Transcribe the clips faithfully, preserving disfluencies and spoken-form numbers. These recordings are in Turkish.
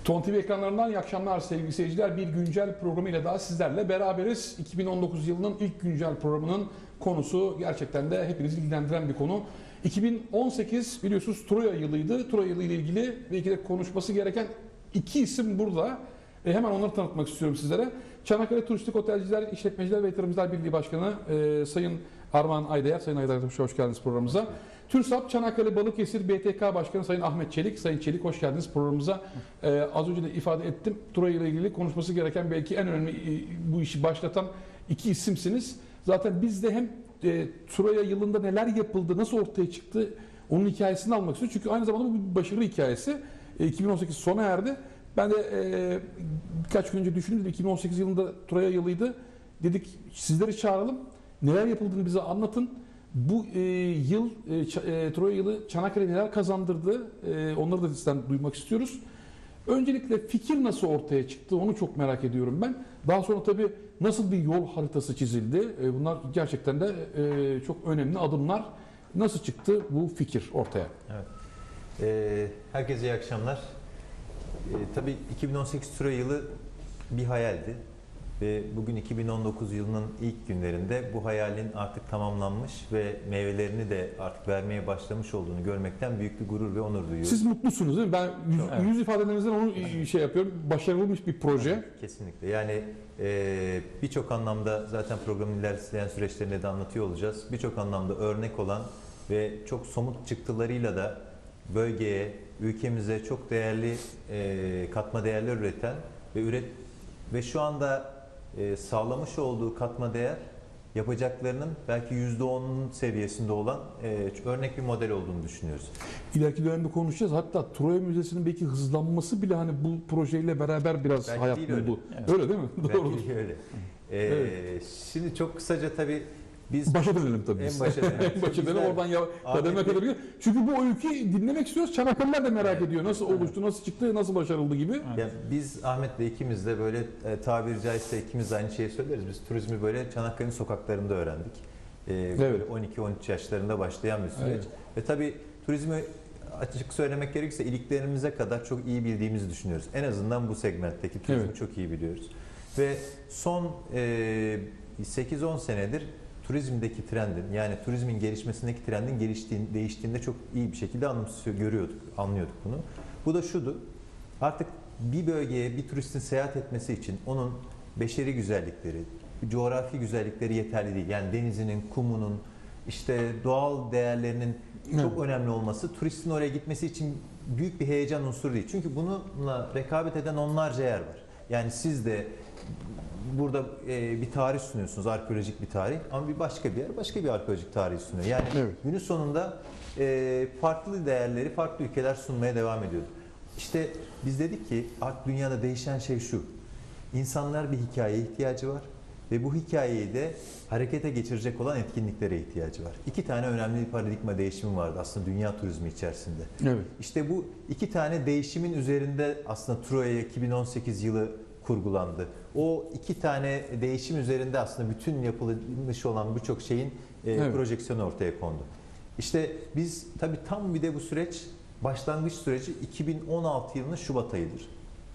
Ton T V ekranlarından iyi akşamlar sevgili seyirciler. Bir güncel programıyla daha sizlerle beraberiz. iki bin on dokuz yılının ilk güncel programının konusu gerçekten de hepinizi ilgilendiren bir konu. iki bin on sekiz biliyorsunuz Troya yılıydı. Troya yılı ile ilgili belki de konuşması gereken iki isim burada. E hemen onları tanıtmak istiyorum sizlere. Çanakkale Turistik Otelciler, İşletmeciler ve Yatırımcılar Birliği Başkanı e, Sayın Armağan Aydayer. Sayın Aydayer hoş geldiniz programımıza. TÜRSAP Çanakkale Balıkesir B T K Başkanı Sayın Ahmet Çelik. Sayın Çelik hoş geldiniz programımıza. Ee, az önce de ifade ettim. Troya ile ilgili konuşması gereken belki en önemli e, bu işi başlatan iki isimsiniz. Zaten biz de hem e, Troya yılında neler yapıldı, nasıl ortaya çıktı onun hikayesini almak istiyoruz. Çünkü aynı zamanda bu bir başarı hikayesi. E, iki bin on sekiz sona erdi. Ben de e, birkaç gün önce düşündüm. iki bin on sekiz yılında Troya yılıydı. Dedik sizleri çağıralım. Neler yapıldığını bize anlatın. Bu e, yıl, e, e, Troya yılı Çanakkale neler kazandırdı? E, onları da sizden duymak istiyoruz. Öncelikle fikir nasıl ortaya çıktı? Onu çok merak ediyorum ben. Daha sonra tabii nasıl bir yol haritası çizildi? E, bunlar gerçekten de e, çok önemli adımlar. Nasıl çıktı bu fikir ortaya? Evet. E, herkese iyi akşamlar. E, tabii iki bin on sekiz Troya yılı bir hayaldi. Ve bugün iki bin on dokuz yılının ilk günlerinde bu hayalin artık tamamlanmış ve meyvelerini de artık vermeye başlamış olduğunu görmekten büyük bir gurur ve onur duyuyoruz. Siz mutlusunuz değil mi? Ben yüz, evet. yüz ifadelerinizden onu şey yapıyorum. Başarılmış bir proje. Kesinlikle. Yani e, birçok anlamda zaten programın ilerleyen süreçlerinde de anlatıyor olacağız. Birçok anlamda örnek olan ve çok somut çıktılarıyla da bölgeye, ülkemize çok değerli e, katma değerler üreten ve üret ve şu anda e, sağlamış olduğu katma değer yapacaklarının belki yüzde onun seviyesinde olan e, örnek bir model olduğunu düşünüyoruz. İleriki dönemde konuşacağız. Hatta Troya Müzesi'nin belki hızlanması bile hani bu projeyle beraber biraz belki hayat değil buldu. Öyle, evet. Öyle değil mi? Belki Doğru. değil öyle. Ee, evet. Şimdi çok kısaca tabii biz başa dönelim tabii. En başa dönelim. en başa dönelim oradan ya kademe kadar gidiyor. Çünkü bu öyküyü dinlemek istiyoruz. Çanakkale'ler de merak evet. ediyor. Nasıl oluştu, nasıl çıktı, nasıl başarıldı gibi. Evet. Yani biz Ahmet'le ikimiz de böyle e, tabiri caizse ikimiz de aynı şeyi söyleriz. Biz turizmi böyle Çanakkale'nin sokaklarında öğrendik. E, evet. Böyle on iki on üç yaşlarında başlayan bir süreç. Evet. Ve tabii turizmi açık söylemek gerekirse iliklerimize kadar çok iyi bildiğimizi düşünüyoruz. En azından bu segmentteki turizmi evet. çok iyi biliyoruz. Ve son e, sekiz on senedir turizmdeki trendin, yani turizmin gelişmesindeki trendin geliştiğini, değiştiğinde çok iyi bir şekilde anımsıyor, görüyorduk, anlıyorduk bunu. Bu da şudu, artık bir bölgeye bir turistin seyahat etmesi için onun beşeri güzellikleri, coğrafi güzellikleri yeterli değil. Yani denizinin, kumunun, işte doğal değerlerinin çok evet. önemli olması, turistin oraya gitmesi için büyük bir heyecan unsuru değil. Çünkü bununla rekabet eden onlarca yer var. Yani siz de burada e, bir tarih sunuyorsunuz, arkeolojik bir tarih, ama bir başka bir yer başka bir arkeolojik tarih sunuyor. Yani evet. günün sonunda e, farklı değerleri farklı ülkeler sunmaya devam ediyor. İşte biz dedik ki artık dünyada değişen şey şu, insanlar bir hikayeye ihtiyacı var ve bu hikayeyi de harekete geçirecek olan etkinliklere ihtiyacı var. İki tane önemli bir paradigma değişimi vardı aslında dünya turizmi içerisinde. Evet. İşte bu iki tane değişimin üzerinde aslında Troya iki bin on sekiz yılı kurgulandı. O iki tane değişim üzerinde aslında bütün yapılmış olan birçok şeyin e, evet. projeksiyonu ortaya kondu. İşte biz tabii tam bir de bu süreç, başlangıç süreci iki bin on altı yılının Şubat ayıdır.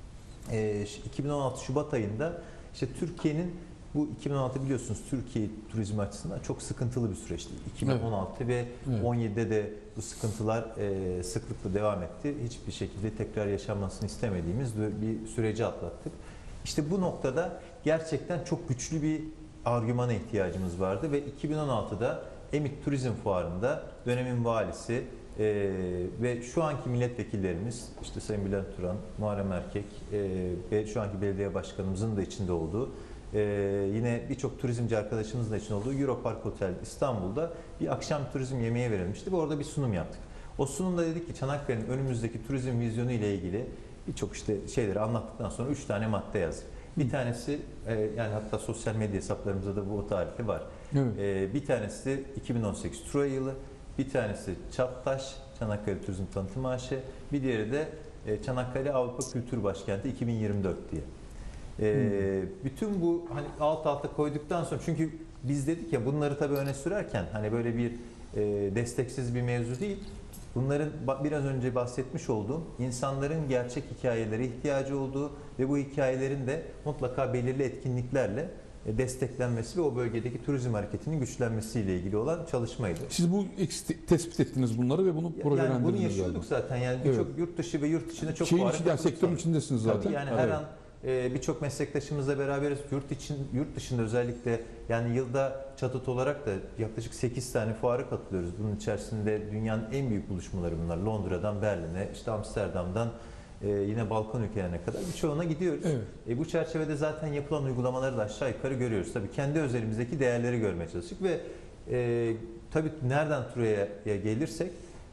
E, iki bin on altı Şubat ayında işte Türkiye'nin bu iki bin on altı biliyorsunuz Türkiye turizmi açısından çok sıkıntılı bir süreçti. iki bin on altı evet. ve evet. on yedide de bu sıkıntılar e, sıklıkla devam etti. Hiçbir şekilde tekrar yaşanmasını istemediğimiz bir süreci atlattık. İşte bu noktada gerçekten çok güçlü bir argümana ihtiyacımız vardı ve iki bin on altıda Emit Turizm Fuarı'nda dönemin valisi e, ve şu anki milletvekillerimiz, işte Sayın Bülent Turan, Muharrem Erkek e, ve şu anki belediye başkanımızın da içinde olduğu, e, yine birçok turizmci arkadaşımızın da içinde olduğu Europark Otel İstanbul'da bir akşam turizm yemeği verilmişti ve orada bir sunum yaptık. O sunumda dedik ki Çanakkale'nin önümüzdeki turizm vizyonu ile ilgili birçok işte şeyleri anlattıktan sonra üç tane madde yazdık. Bir tanesi e, yani hatta sosyal medya hesaplarımızda da bu tarifi var. Evet. E, bir tanesi iki bin on sekiz Troya yılı, bir tanesi Çaptaş, Çanakkale Turizm Tanıtım A Ş, bir diğeri de e, Çanakkale Avrupa Kültür Başkenti iki bin yirmi dört diye. E, hmm. Bütün bu hani alt alta koyduktan sonra, çünkü biz dedik ya bunları tabii öne sürerken hani böyle bir e, desteksiz bir mevzu değil. bunların biraz önce bahsetmiş olduğum insanların gerçek hikayelere ihtiyacı olduğu ve bu hikayelerin de mutlaka belirli etkinliklerle desteklenmesi ve o bölgedeki turizm hareketinin güçlenmesiyle ilgili olan çalışmaydı. Siz bu tespit ettiniz bunları ve bunu projelendirdiniz. Yani bunu yaşıyorduk zaten. Yani birçok evet. yurt dışı ve yurt içinde çok Şeyin içi, yani sektörün içindesiniz zaten. Tabii yani evet. her an e, birçok meslektaşımızla beraberiz. Yurt için, yurt dışında özellikle yani yılda çatıt olarak da yaklaşık sekiz tane fuara katılıyoruz. Bunun içerisinde dünyanın en büyük buluşmaları bunlar. Londra'dan Berlin'e, işte Amsterdam'dan e, yine Balkan ülkelerine kadar birçoğuna gidiyoruz. Evet. E, bu çerçevede zaten yapılan uygulamaları da aşağı yukarı görüyoruz. Tabii kendi özelimizdeki değerleri görmeye çalıştık ve e, tabii nereden Troya'ya gelirsek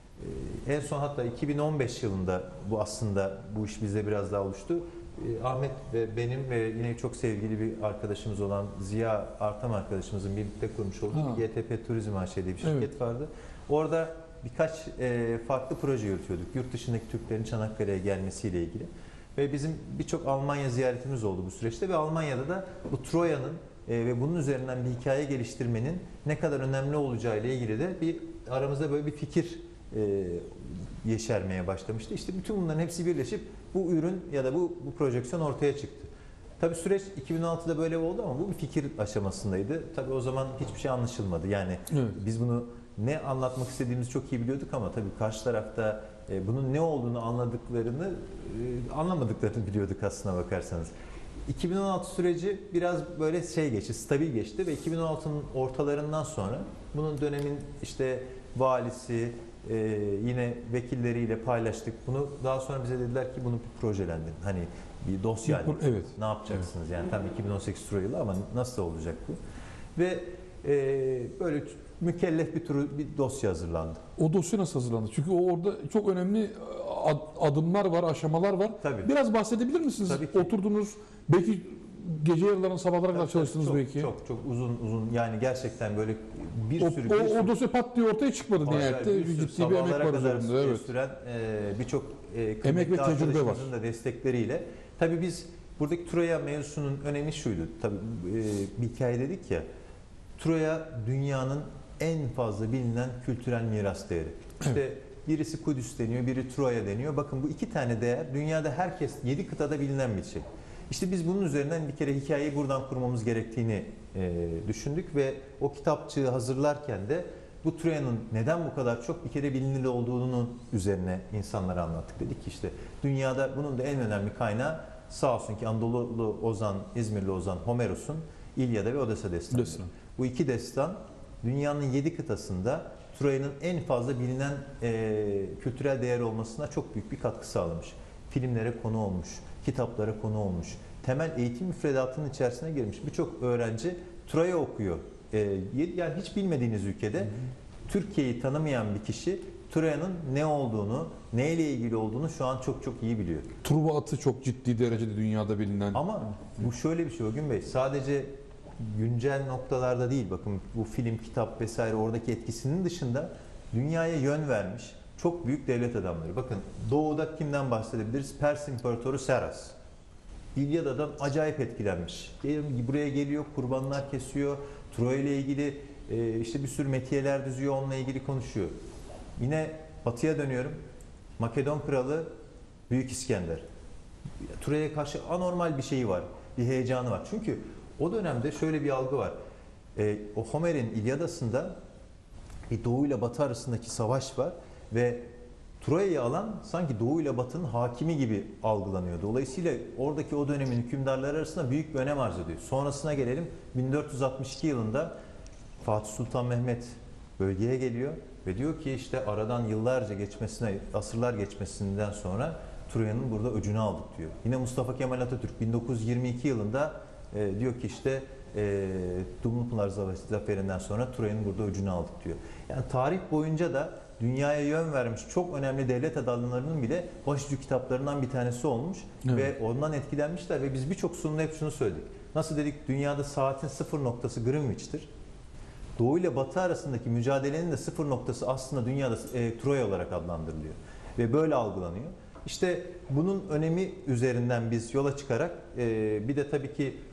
e, en son hatta iki bin on beş yılında bu aslında bu iş bizde biraz daha oluştu. E, Ahmet ve benim ve yine çok sevgili bir arkadaşımız olan Ziya Artam arkadaşımızın birlikte kurmuş olduğu G T P Turizm A Ş diye bir şirket evet. vardı. Orada birkaç e, farklı proje yürütüyorduk. Yurt dışındaki Türklerin Çanakkale'ye gelmesiyle ilgili. Ve bizim birçok Almanya ziyaretimiz oldu bu süreçte ve Almanya'da da bu Troya'nın e, ve bunun üzerinden bir hikaye geliştirmenin ne kadar önemli olacağı ile ilgili de bir aramızda böyle bir fikir e, yeşermeye başlamıştı. İşte bütün bunların hepsi birleşip bu ürün ya da bu, bu projeksiyon ortaya çıktı. Tabii süreç iki bin altıda böyle oldu ama bu bir fikir aşamasındaydı. Tabii o zaman hiçbir şey anlaşılmadı. Yani evet. biz bunu ne anlatmak istediğimizi çok iyi biliyorduk ama tabii karşı tarafta e, bunun ne olduğunu anladıklarını, e, anlamadıklarını biliyorduk aslına bakarsanız. iki bin on altı süreci biraz böyle şey geçti, stabil geçti ve iki bin on altının ortalarından sonra bunun dönemin işte valisi, e, yine vekilleriyle paylaştık. Bunu daha sonra bize dediler ki bunu bir projelendirin. Hani bir dosya halinde. Evet. Ne yapacaksınız evet. yani tam iki bin on sekiz Troyalı ama nasıl olacak bu? Ve e, böyle mükellef bir, turu, bir dosya hazırlandı. O dosya nasıl hazırlandı? Çünkü o orada çok önemli adımlar var, aşamalar var. Tabii. Biraz bahsedebilir misiniz? Tabii ki. Oturdunuz, belki gece yarılarına sabahlara kadar çalıştınız çok, belki. Çok çok uzun uzun yani gerçekten böyle bir o, sürü... O, bir sürü, o dosya pat diye ortaya çıkmadı nihayette. Bir sürü ciddi bir emek var üzerinde. Evet. Süren e, birçok e, emek ve tecrübe var. Da destekleriyle. Tabii biz buradaki Troya mevzusunun önemi şuydu. Tabii e, bir hikaye dedik ya. Troya dünyanın en fazla bilinen kültürel miras değeri. İşte evet. birisi Kudüs deniyor, biri Troya deniyor. Bakın bu iki tane değer dünyada herkes yedi kıtada bilinen bir şey. İşte biz bunun üzerinden bir kere hikayeyi buradan kurmamız gerektiğini e, düşündük ve o kitapçığı hazırlarken de bu Troya'nın neden bu kadar çok bir kere bilinir olduğunun üzerine insanlara anlattık. Dedik ki işte dünyada bunun da en önemli kaynağı sağ olsun ki Anadolu'lu Ozan, İzmirli Ozan Homeros'un İlyada ve Odessa destanı. Bu iki destan dünyanın yedi kıtasında Troya'nın en fazla bilinen e, kültürel değer olmasına çok büyük bir katkı sağlamış. Filmlere konu olmuş, kitaplara konu olmuş, temel eğitim müfredatının içerisine girmiş. Birçok öğrenci Troya okuyor. E, yani hiç bilmediğiniz ülkede hı hı. Türkiye'yi tanımayan bir kişi Troya'nın ne olduğunu, neyle ilgili olduğunu şu an çok çok iyi biliyor. Truva atı çok ciddi derecede dünyada bilinen. Ama bu şöyle bir şey Ogün Bey, sadece güncel noktalarda değil, bakın bu film, kitap vesaire oradaki etkisinin dışında dünyaya yön vermiş çok büyük devlet adamları. Bakın doğuda kimden bahsedebiliriz? Pers İmparatoru Seras. İlyada'dan acayip etkilenmiş. Buraya geliyor, kurbanlar kesiyor, Troya ile ilgili işte bir sürü metiyeler düzüyor, onunla ilgili konuşuyor. Yine batıya dönüyorum. Makedon kralı Büyük İskender. Troya'ya karşı anormal bir şeyi var, bir heyecanı var. Çünkü o dönemde şöyle bir algı var. E, o Homer'in İlyadası'nda bir Doğu ile Batı arasındaki savaş var ve Troya'yı alan sanki Doğu ile Batı'nın hakimi gibi algılanıyor. Dolayısıyla oradaki o dönemin hükümdarları arasında büyük bir önem arz ediyor. Sonrasına gelelim. bin dört yüz altmış iki yılında Fatih Sultan Mehmet bölgeye geliyor ve diyor ki işte aradan yıllarca geçmesine, asırlar geçmesinden sonra Troya'nın burada öcünü aldık diyor. Yine Mustafa Kemal Atatürk bin dokuz yüz yirmi iki yılında e, diyor ki işte e, Dumlupınar Zaferi'nden sonra Troya'nın burada öcünü aldık diyor. Yani tarih boyunca da dünyaya yön vermiş çok önemli devlet adamlarının bile başucu kitaplarından bir tanesi olmuş evet. ve ondan etkilenmişler ve biz birçok sunumda hep şunu söyledik. Nasıl dedik? Dünyada saatin sıfır noktası Greenwich'tir. Doğu ile Batı arasındaki mücadelenin de sıfır noktası aslında dünyada e, Troya olarak adlandırılıyor ve böyle algılanıyor. İşte bunun önemi üzerinden biz yola çıkarak e, bir de tabii ki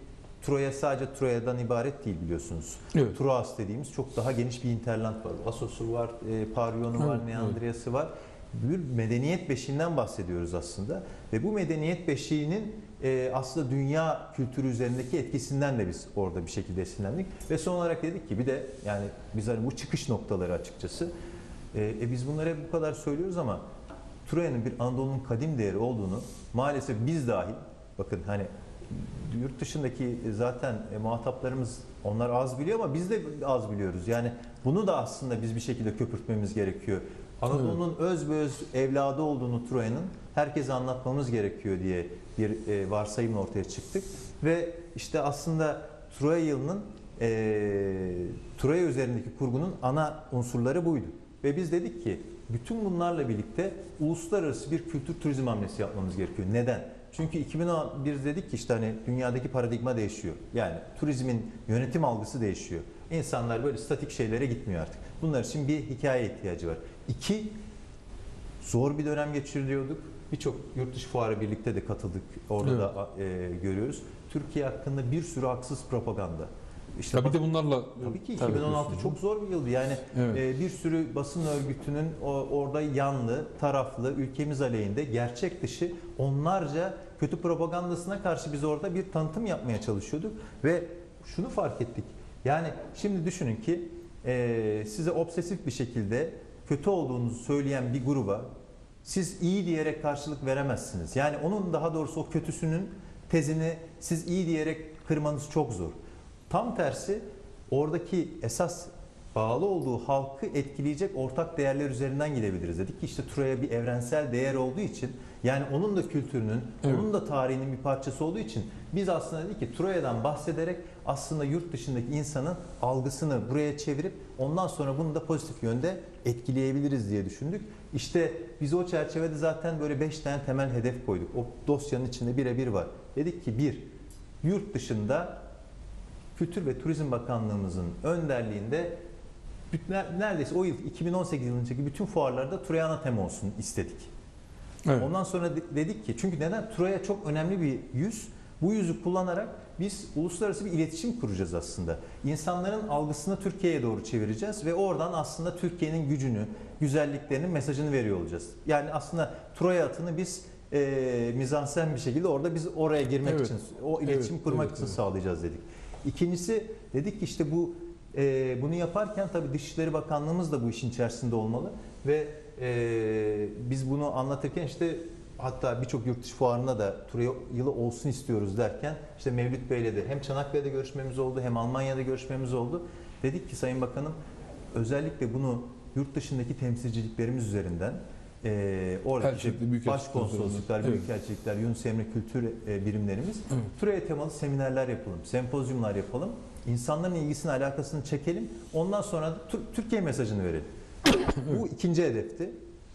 Troya sadece Troya'dan ibaret değil biliyorsunuz. Evet. Troas dediğimiz çok daha geniş bir hinterland var. Asos'u var, e, Paryon'u var, Evet, Neandrias'ı var. Bir medeniyet beşiğinden bahsediyoruz aslında. Ve bu medeniyet beşiğinin e, aslında dünya kültürü üzerindeki etkisinden de biz orada bir şekilde esinlendik. Ve son olarak dedik ki bir de yani biz hani bu çıkış noktaları açıkçası. E, e, biz bunları hep bu kadar söylüyoruz ama Troya'nın bir Anadolu'nun kadim değeri olduğunu maalesef biz dahil, bakın hani yurt dışındaki zaten e, muhataplarımız onlar az biliyor ama biz de az biliyoruz. Yani bunu da aslında biz bir şekilde köpürtmemiz gerekiyor. Anadolu'nun öz ve öz evladı olduğunu Troya'nın herkese anlatmamız gerekiyor diye bir e, varsayımla ortaya çıktık. Ve işte aslında Troya yılının e, Troya üzerindeki kurgunun ana unsurları buydu. Ve biz dedik ki bütün bunlarla birlikte uluslararası bir kültür turizm hamlesi yapmamız gerekiyor. Neden? Çünkü iki bin on bir dedik ki işte hani dünyadaki paradigma değişiyor. Yani turizmin yönetim algısı değişiyor. İnsanlar böyle statik şeylere gitmiyor artık. Bunlar için bir hikaye ihtiyacı var. İki, zor bir dönem geçiriyorduk. Birçok yurt dışı fuarı birlikte de katıldık. Orada evet. da e, görüyoruz. Türkiye hakkında bir sürü haksız propaganda. İşte tabii bak, de bunlarla tabii ki iki bin on altı çok zor bir yıldı. Yani evet. e, bir sürü basın örgütünün o, orada yanlı, taraflı, ülkemiz aleyhinde, gerçek dışı onlarca kötü propagandasına karşı biz orada bir tanıtım yapmaya çalışıyorduk ve şunu fark ettik. Yani şimdi düşünün ki e, size obsesif bir şekilde kötü olduğunuzu söyleyen bir gruba siz iyi diyerek karşılık veremezsiniz. Yani onun daha doğrusu o kötüsünün tezini siz iyi diyerek kırmanız çok zor. Tam tersi oradaki esas bağlı olduğu halkı etkileyecek ortak değerler üzerinden gidebiliriz. Dedik ki işte Troya bir evrensel değer olduğu için yani onun da kültürünün, evet. onun da tarihinin bir parçası olduğu için biz aslında dedik ki Troya'dan bahsederek aslında yurt dışındaki insanın algısını buraya çevirip ondan sonra bunu da pozitif yönde etkileyebiliriz diye düşündük. İşte biz o çerçevede zaten böyle beş tane temel hedef koyduk. O dosyanın içinde birebir var. Dedik ki bir, yurt dışında Kültür ve Turizm Bakanlığımızın önderliğinde neredeyse o yıl iki bin on sekiz yılındaki bütün fuarlarda Troya ana tema olsun istedik. Evet. Ondan sonra dedik ki çünkü neden? Troya çok önemli bir yüz. Bu yüzü kullanarak biz uluslararası bir iletişim kuracağız aslında. İnsanların algısını Türkiye'ye doğru çevireceğiz ve oradan aslında Türkiye'nin gücünü, güzelliklerinin mesajını veriyor olacağız. Yani aslında Troya atını biz e, mizansen bir şekilde orada biz oraya girmek evet. için, o iletişim evet, kurmak evet, için evet. sağlayacağız dedik. İkincisi dedik ki işte bu e, bunu yaparken tabii Dışişleri Bakanlığımız da bu işin içerisinde olmalı ve e, biz bunu anlatırken işte hatta birçok yurt dışı fuarında da Troya yılı olsun istiyoruz derken işte Mevlüt Bey'le de hem Çanakkale'de görüşmemiz oldu hem Almanya'da görüşmemiz oldu. Dedik ki Sayın Bakanım özellikle bunu yurt dışındaki temsilciliklerimiz üzerinden e, oradaki başkonsolosluklar, evet. büyükelçilikler, Yunus Emre kültür e, birimlerimiz evet. Troya temalı seminerler yapalım, sempozyumlar yapalım. İnsanların ilgisini, alakasını çekelim. Ondan sonra da Türkiye mesajını verelim. Bu ikinci hedefti.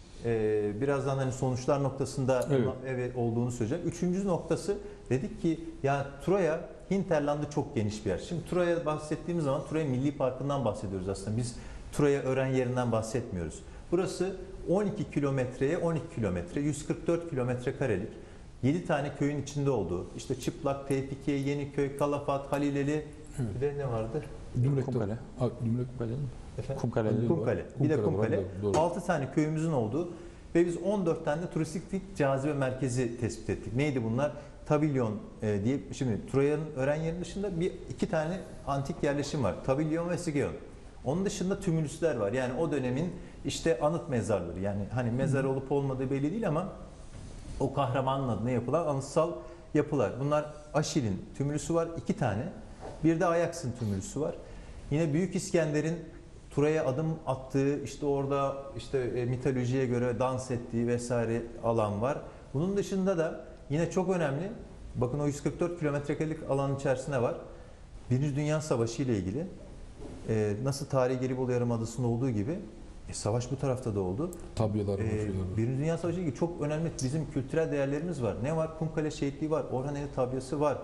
Ee, birazdan hani sonuçlar noktasında evet. evet olduğunu söyleyeceğim. Üçüncü noktası dedik ki ya Troya hinterlandı çok geniş bir yer. Şimdi Troya bahsettiğimiz zaman Troya Milli Parkı'ndan bahsediyoruz aslında. Biz Troya öğren yerinden bahsetmiyoruz. Burası on iki kilometreye on iki kilometre, yüz kırk dört kilometre karelik. yedi tane köyün içinde olduğu. İşte Çıplak, Tevfikiye, Yeniköy, Kalafat, Halileli. Evet. Bir de ne vardı? Kumkale. Kumkale. Kumkale. Kumkale. Bir de Kumkale. altı tane köyümüzün olduğu ve biz on dört tane de turistik cazibe merkezi tespit ettik. Neydi bunlar? Tabilyon e, diye. Şimdi Troya'nın öğren yerinin dışında bir iki tane antik yerleşim var. Tabilyon ve Sigeon. Onun dışında tümülüsler var. Yani o dönemin işte anıt mezarları. Yani hani mezar olup olmadığı belli değil ama o kahramanın adına yapılan anıtsal yapılar. Bunlar Aşil'in tümülüsü var iki tane. Bir de Ayaks'ın tümülüsü var. Yine Büyük İskender'in Troya'ya adım attığı, işte orada işte e, mitolojiye göre dans ettiği vesaire alan var. Bunun dışında da yine çok önemli, bakın o yüz kırk dört kilometrekarelik alanın içerisinde var. Birinci Dünya Savaşı ile ilgili e, nasıl tarihi Gelibolu Yarımadası'nda olduğu gibi e, savaş bu tarafta da oldu. Tabyalar, e, Birinci Dünya Savaşı ile ilgili çok önemli bizim kültürel değerlerimiz var. Ne var? Kumkale Şehitliği var, Orhaneli Tabyası var.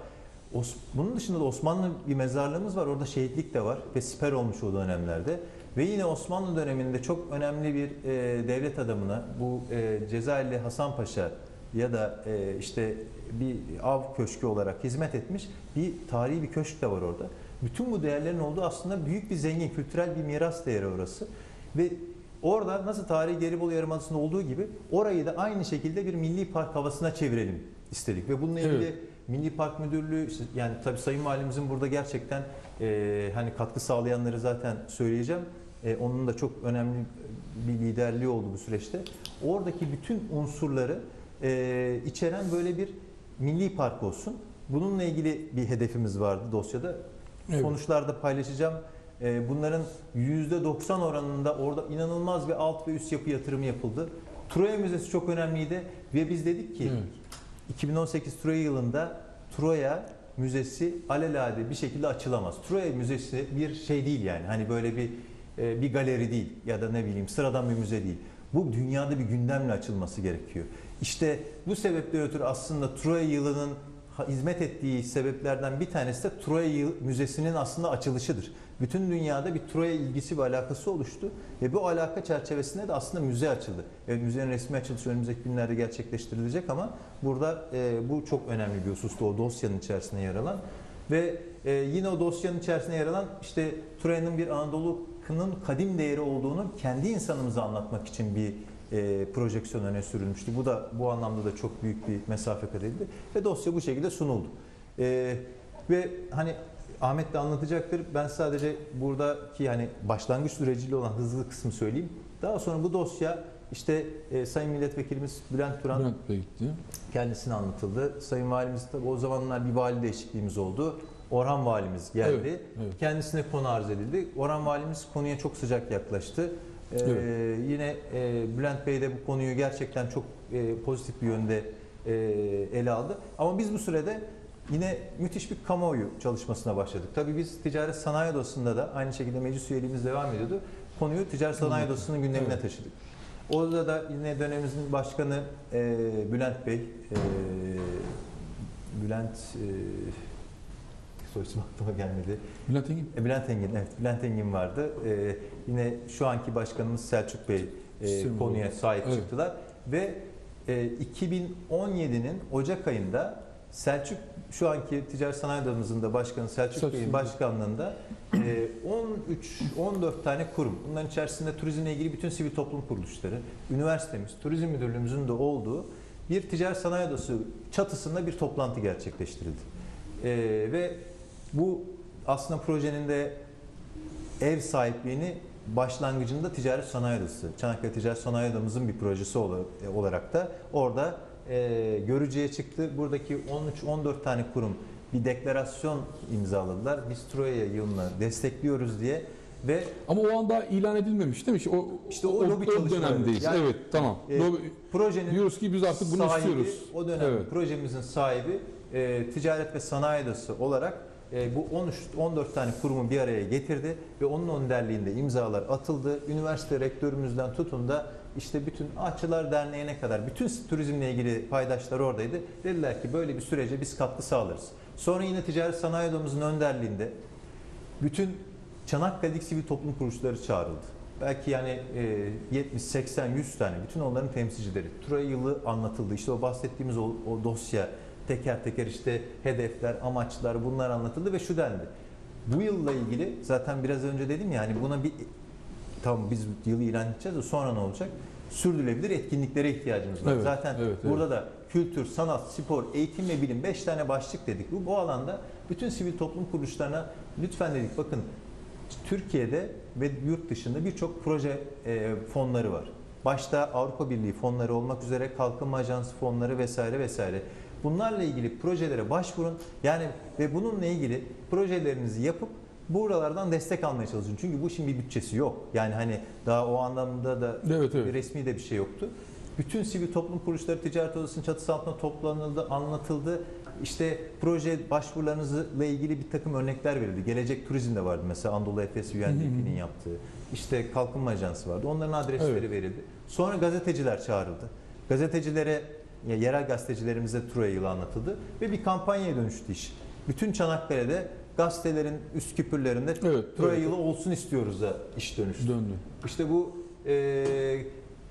Bunun dışında da Osmanlı bir mezarlığımız var. Orada şehitlik de var ve siper olmuş o dönemlerde. Ve yine Osmanlı döneminde çok önemli bir e, devlet adamına, bu e, Cezayirli Hasan Paşa ya da e, işte bir av köşkü olarak hizmet etmiş bir tarihi bir köşk de var orada. Bütün bu değerlerin olduğu aslında büyük bir zengin, kültürel bir miras değeri orası. Ve orada nasıl tarihi Gelibolu Yarımadası'nda olduğu gibi orayı da aynı şekilde bir milli park havasına çevirelim istedik. Ve bununla ilgili evet. Milli Park Müdürlüğü, yani tabii Sayın Valimizin burada gerçekten e, hani katkı sağlayanları zaten söyleyeceğim. E, onun da çok önemli bir liderliği oldu bu süreçte. Oradaki bütün unsurları e, içeren böyle bir milli park olsun. Bununla ilgili bir hedefimiz vardı dosyada. Evet. Sonuçlarda paylaşacağım. E, bunların yüzde doksan oranında orada inanılmaz bir alt ve üst yapı yatırımı yapıldı. Troya Müzesi çok önemliydi ve biz dedik ki evet. iki bin on sekiz Troya yılında Troya Müzesi alelade bir şekilde açılamaz. Troya Müzesi bir şey değil yani. Hani böyle bir bir galeri değil ya da ne bileyim sıradan bir müze değil. Bu dünyada bir gündemle açılması gerekiyor. İşte bu sebeple ötürü aslında Troya yılının hizmet ettiği sebeplerden bir tanesi de Troya Müzesi'nin aslında açılışıdır. Bütün dünyada bir Troya ilgisi ve alakası oluştu ve bu alaka çerçevesinde de aslında müze açıldı. Evet, müzenin resmi açılışı önümüzdeki günlerde gerçekleştirilecek ama burada e, bu çok önemli bir husustu o dosyanın içerisinde yer alan ve e, yine o dosyanın içerisinde yer alan işte Troya'nın bir Anadolu'nun kadim değeri olduğunu kendi insanımıza anlatmak için bir e, projeksiyon öne sürülmüştü. Bu da bu anlamda da çok büyük bir mesafe kat edildi ve dosya bu şekilde sunuldu. E, ve hani Ahmet de anlatacaktır. Ben sadece buradaki hani başlangıç süreciyle olan hızlı kısmı söyleyeyim. Daha sonra bu dosya işte e, Sayın Milletvekilimiz Bülent Turan Bülent Bey gitti. Kendisine anlatıldı. Sayın Valimiz tabii o zamanlar bir vali değişikliğimiz oldu. Orhan Valimiz geldi. Evet, evet. Kendisine konu arz edildi. Orhan Valimiz konuya çok sıcak yaklaştı. Ee, evet. Yine e, Bülent Bey de bu konuyu gerçekten çok e, pozitif bir yönde e, ele aldı. Ama biz bu sürede yine müthiş bir kamuoyu çalışmasına başladık. Tabii biz Ticaret Sanayi Odası'nda da aynı şekilde meclis üyeliğimiz devam ediyordu. Konuyu Ticaret Sanayi Odası'nın gündemine evet. taşıdık. Orada da yine dönemimizin başkanı e, Bülent Bey, e, Bülent e, soy isim aklıma gelmedi. Bülent Engin. E, Bülent Engin, evet. Bülent Engin vardı. E, yine şu anki başkanımız Selçuk Bey e, konuya sahip evet. çıktılar. Ve e, iki bin on yedinin Ocak ayında Selçuk, şu anki Ticaret Sanayi Odamızın da başkanı Selçuk, Selçuk Bey'in başkanlığında e, on üç on dört tane kurum. Bunların içerisinde turizmle ilgili bütün sivil toplum kuruluşları, üniversitemiz, turizm müdürlüğümüzün de olduğu bir Ticaret Sanayi Odası çatısında bir toplantı gerçekleştirildi. E, ve bu aslında projenin de ev sahipliğini başlangıcında Ticaret Sanayi Odası, Çanakkale Ticaret Sanayi Odamızın bir projesi olarak da orada e, görücüye çıktı. Buradaki on üç on dört tane kurum bir deklarasyon imzaladılar. Biz Troya yılını destekliyoruz diye ve ama o anda ilan edilmemiş değil mi? O işte o, o lobi dönemdeyiz. Yani, evet, tamam. E, lobi, projenin diyoruz ki biz artık bunu sahibi, istiyoruz. O dönem evet. projemizin sahibi e, Ticaret ve Sanayi Odası olarak e, bu on üç on dört tane kurumu bir araya getirdi ve onun önderliğinde imzalar atıldı. Üniversite rektörümüzden tutun da işte bütün Ağaççılar Derneği'ne kadar bütün turizmle ilgili paydaşlar oradaydı. Dediler ki böyle bir sürece biz katkı sağlarız. Sonra yine Ticaret Sanayi Odamızın önderliğinde bütün Çanakkale'deki sivil toplum kuruluşları çağrıldı. Belki yani e, yetmiş seksen yüz tane bütün onların temsilcileri. Troya yılı anlatıldı. İşte o bahsettiğimiz o, o dosya teker teker işte hedefler, amaçlar bunlar anlatıldı ve şu dendi. Bu yılla ilgili zaten biraz önce dedim ya hani buna bir tamam biz yılı ilan edeceğiz de sonra ne olacak? Sürdürülebilir etkinliklere ihtiyacımız var. Evet, zaten evet, burada evet. da kültür, sanat, spor, eğitim ve bilim beş tane başlık dedik. Bu, bu alanda bütün sivil toplum kuruluşlarına lütfen dedik bakın Türkiye'de ve yurt dışında birçok proje e, fonları var. Başta Avrupa Birliği fonları olmak üzere Kalkınma Ajansı fonları vesaire vesaire. Bunlarla ilgili projelere başvurun. Yani ve bununla ilgili projelerinizi yapıp buralardan destek almaya çalışın. Çünkü bu işin bir bütçesi yok. Yani hani daha o anlamda da evet, evet. resmi de bir şey yoktu. Bütün sivil toplum kuruluşları Ticaret Odası'nın çatısı altında toplanıldı, anlatıldı. İşte proje başvurularınızla ilgili bir takım örnekler verildi. Gelecek Turizm de vardı mesela Anadolu Efes U N D P'nin yaptığı. İşte Kalkınma Ajansı vardı. Onların adresleri evet. verildi. Sonra gazeteciler çağrıldı. Gazetecilere, ya yerel gazetecilerimize Troya yılı anlatıldı ve bir kampanyaya dönüştü iş. Bütün Çanakkale'de gazetelerin üst küpürlerinde evet, Troya evet. yılı olsun istiyoruz da iş dönüştü. Döndü. İşte bu e,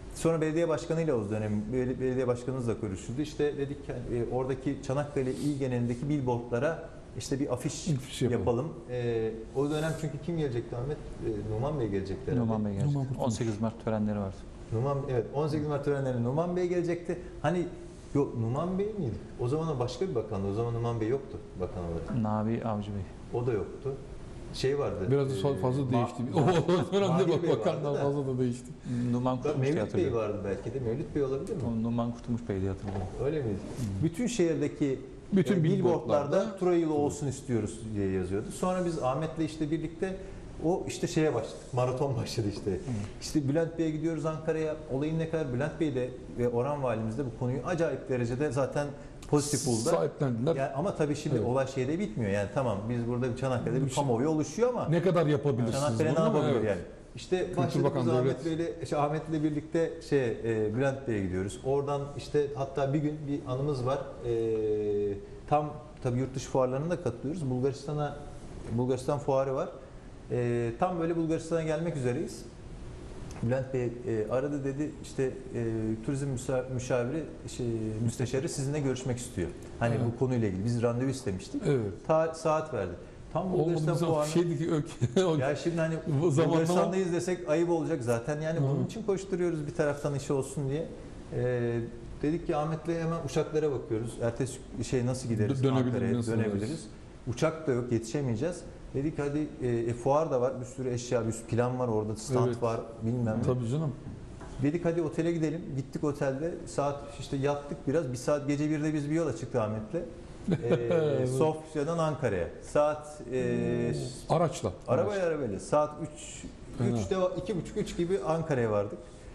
Sonra belediye başkanıyla o dönem bel- belediye başkanımızla görüşüldü. İşte dedik ki e, oradaki Çanakkale il genelindeki billboardlara işte bir afiş Bir şey yapalım. yapalım. E, o dönem çünkü kim gelecekti Ahmet? E, Numan Bey gelecekti herhalde. Numan Bey gelecek. Numan Kurtulmuş. on sekiz Mart törenleri vardı. Numan, evet on sekiz Mart törenlerine Numan Bey gelecekti. Hani yok Numan Bey miydi? O zaman o başka bir bakandı. O zaman Numan Bey yoktu bakan olarak. Nabi Avcı Bey. O da yoktu. Şey vardı. Biraz da e, fazla Ma- değişti. Ma- O dönemde Mahir Bey bakanlar vardı da. fazla da değişti. Numan Bak, Kurtulmuş diye Mevlüt Bey hatırlıyorum. vardı belki de. Mevlüt Bey olabilir mi? O Numan Kurtulmuş Bey diye hatırlıyorum. Öyle miydi? Bütün şehirdeki Bütün e, billboardlarda billboardlarda Tura yılı olsun istiyoruz diye yazıyordu. Sonra biz Ahmet'le işte birlikte o işte şeye başladık. Maraton başladı işte. İşte Bülent Bey'e gidiyoruz Ankara'ya. Olayın ne kadar Bülent Bey de ve Orhan Valimiz de bu konuyu acayip derecede zaten pozitif buldu. sahiplendiler. Yani ama tabii şimdi Evet. olay şeyde bitmiyor. Yani tamam biz burada bir Çanakkale'de bir Bir şey- kamuoyu oluşuyor ama Ne kadar yapabilirsiniz Çanakkale ne bunu, ama yapabilir evet. yani? İşte Kültür başladık biz Bakanlığı, Ahmet evet. Bey'le, işte Ahmet'le birlikte şey e, Bülent Bey'e gidiyoruz. Oradan işte hatta bir gün bir anımız var. E, tam tabii yurt dışı fuarlarına da katılıyoruz. Bulgaristan'a Bulgaristan fuarı var. E, tam böyle Bulgaristan'a gelmek üzereyiz. Bülent Bey e, aradı dedi işte e, turizm müsa- müşaviri şey, müsteşarı sizinle görüşmek istiyor. Hani Evet. bu konuyla ilgili biz randevu istemiştik. Evet. Ta, saat verdi. Tam Olmadı Bulgaristan bizim fuarına şeydi ki ök. ya şimdi hani Bu zamanlama- Bulgaristan'dayız desek ayıp olacak zaten. Yani Hı. bunun için koşturuyoruz bir taraftan işi olsun diye. Ee, dedik ki Ahmet'le hemen uçaklara bakıyoruz. Ertesi şey nasıl gideriz Dö- dönebilir, Ankara'ya nasıl dönebiliriz. döneriz? Uçak da yok yetişemeyeceğiz. Dedik hadi e, e, fuar da var bir sürü eşya bir sürü plan var orada stand Evet. var bilmem ne. Tabii canım. Dedik hadi otele gidelim. Gittik otelde saat işte yattık biraz bir saat gece birde biz bir yola çıktık Ahmet'le. Ee, Sofya'dan Ankara'ya. Saat e, Araçla. Arabayla arabayla saat üç, Fena. üçte iki buçuk üç gibi Ankara'ya vardık.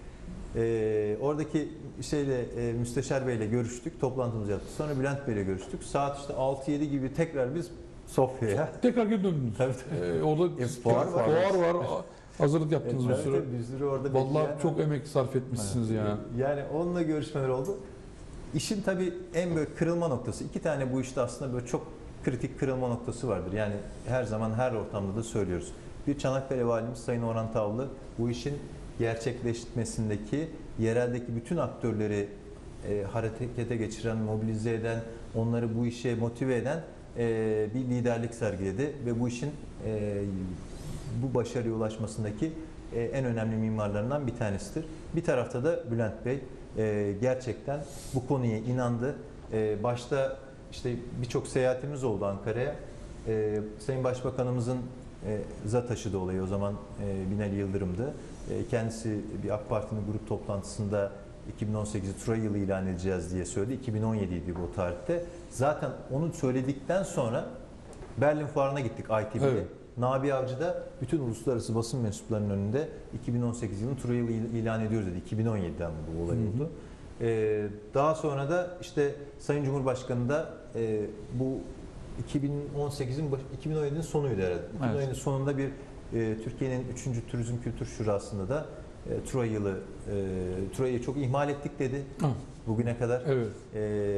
Ee, oradaki şeyle e, müsteşar beyle görüştük, toplantımızı yaptık. Sonra Bülent Bey'le görüştük. Saat işte altı yedi gibi tekrar biz Sofya'ya. Tekrar geri döndünüz. Tabii Ee, orada E, fuar var. fuar var. Hazırlık yaptınız bir Evet, sürü. tabii bir sürü orada Vallahi bekleyen- çok emek sarf etmişsiniz ya. Yani onunla görüşmeler oldu. İşin tabii en böyle kırılma noktası. iki tane bu işte aslında böyle çok kritik kırılma noktası vardır. Yani her zaman her ortamda da söylüyoruz. Bir Çanakkale Valimiz Sayın Orhan Tavlı bu işin gerçekleşmesindeki yereldeki bütün aktörleri e, harekete geçiren, mobilize eden, onları bu işe motive eden e, bir liderlik sergiledi ve bu işin e, bu başarıya ulaşmasındaki e, en önemli mimarlarından bir tanesidir. Bir tarafta da Bülent Bey e, gerçekten bu konuya inandı. E, başta işte birçok seyahatimiz oldu Ankara'ya. E, Sayın Başbakanımızın e, za taşıdı olayı o zaman e, Binali Yıldırım'dı. E, kendisi bir AK Parti'nin grup toplantısında iki bin on sekizi Tura yılı ilan edeceğiz diye söyledi. iki bin on yedi idi bu tarihte. Zaten onu söyledikten sonra Berlin Fuarı'na gittik I T B'ye. Evet. Nabi Avcı da bütün uluslararası basın mensuplarının önünde iki bin on sekiz yılını Tura yılı il- ilan ediyoruz dedi. iki bin on yediden bu olay Hı hı. oldu. Ee, daha sonra da işte Sayın Cumhurbaşkanı da e, bu iki bin on sekizin baş, iki bin on yedinin sonuydu herhalde. iki bin on yedinin sonunda bir e, Türkiye'nin üçüncü Turizm Kültür Şurası'nda da e, Tura yılı, e, Tura'yı çok ihmal ettik dedi Ha, bugüne kadar. evet. Ee,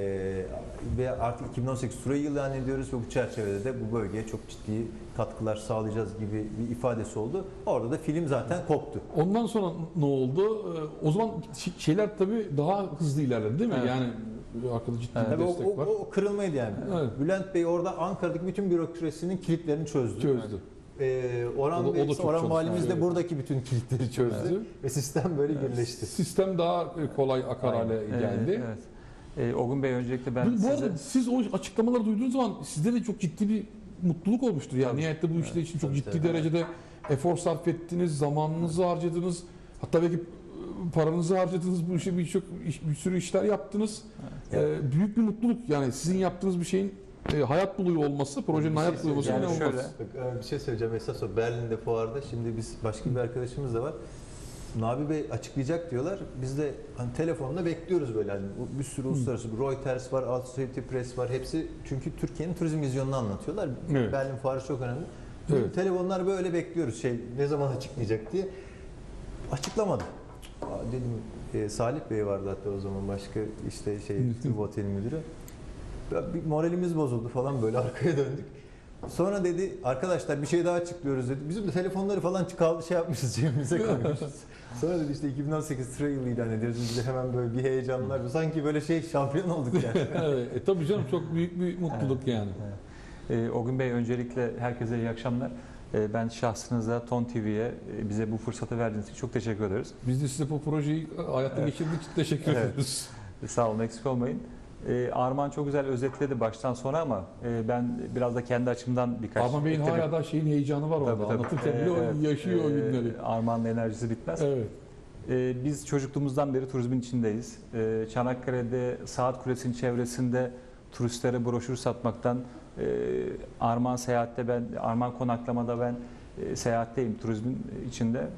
ve artık iki bin on sekiz Tura yılı ilan ediyoruz ve bu çerçevede de bu bölgeye çok ciddi katkılar sağlayacağız gibi bir ifadesi oldu. Orada da film zaten koptu. Ondan sonra ne oldu? Ee, O zaman ş- şeyler tabii daha hızlı ilerledi değil mi? Evet. Yani arkada ciddi Evet. bir Tabii o, destek o, var. o kırılmaydı yani. Evet. Bülent Bey orada Ankara'daki bütün bürokrasinin kilitlerini çözdü. Çözdü. Ee, Orhan O da- o Bey, da çok Orhan çalıştı. Valimiz de Evet. buradaki bütün kilitleri çözdü. Çözdü. Ve sistem böyle birleşti. Sistem daha kolay akar Aynen. hale geldi. Evet. evet. Ee, Ogun Bey öncelikle ben Bu, bu size... arada siz o açıklamaları duyduğunuz zaman sizde de çok ciddi bir mutluluk olmuştur. Yani Tabii. nihayette bu işler için çok Tabii, ciddi tabii. derecede efor sarf ettiniz, zamanınızı harcadınız. Hatta belki e, paranızı harcadınız bu işe birçok iş, bir sürü işler yaptınız. Evet. Ee, büyük bir mutluluk yani sizin yaptığınız bir şeyin e, hayat buluyor olması, projenin Bir şey hayat buluyor olması yani inanılmaz. şöyle- Bak, bir şey söyleyeceğim esas o Berlin'de fuarda şimdi biz başka bir arkadaşımız da var. Nabi Bey açıklayacak diyorlar. Biz de hani telefonla bekliyoruz böyle hani bir sürü uluslararası Reuters var, Associated Press var. Hepsi çünkü Türkiye'nin turizm vizyonunu anlatıyorlar. Evet. Berlin fuarı çok önemli. Evet. Telefonlar böyle bekliyoruz şey ne zaman açıklayacak diye. Açıklamadı. Aa, dedim e, Salih Bey vardı hatta o zaman başka işte şey bu otelin müdürü. Ya bir moralimiz bozuldu falan böyle arkaya döndük. Sonra dedi arkadaşlar bir şey daha açıklıyoruz dedi. Bizim de telefonları falan çıkardı şey yapmışız cebimize koymuşuz. Sonra dedi işte iki bin on sekiz tura yılı ilan ediyoruz. Biz de hemen böyle bir heyecanlar. Sanki böyle şey şampiyon olduk yani. Evet, e, tabii canım çok büyük bir mutluluk Evet, yani. evet. Ee, Ogün Bey öncelikle herkese iyi akşamlar. Ee, ben şahsınıza, Ton T V'ye e, bize bu fırsatı verdiğiniz için çok teşekkür ederiz. Biz de size bu projeyi hayatta Evet. geçirdiğiniz için teşekkür Evet. ederiz. E, Sağ olun, eksik olmayın. Ee, Armağan çok güzel özetledi baştan sona ama e, ben biraz da kendi açımdan birkaç... Arman Bey'in eklemek- hala da şeyin heyecanı var orada. Tabii, tabii. Anlatırken bile Ee, o evet. yaşıyor o Ee, günleri. Armağan'ın enerjisi bitmez. Evet. Ee, biz çocukluğumuzdan beri turizmin içindeyiz. Ee, Çanakkale'de Saat Kulesi'nin çevresinde turistlere broşür satmaktan, e, Armağan Seyahat'te ben, Armağan Konaklama'da ben e, seyahatteyim turizmin içinde.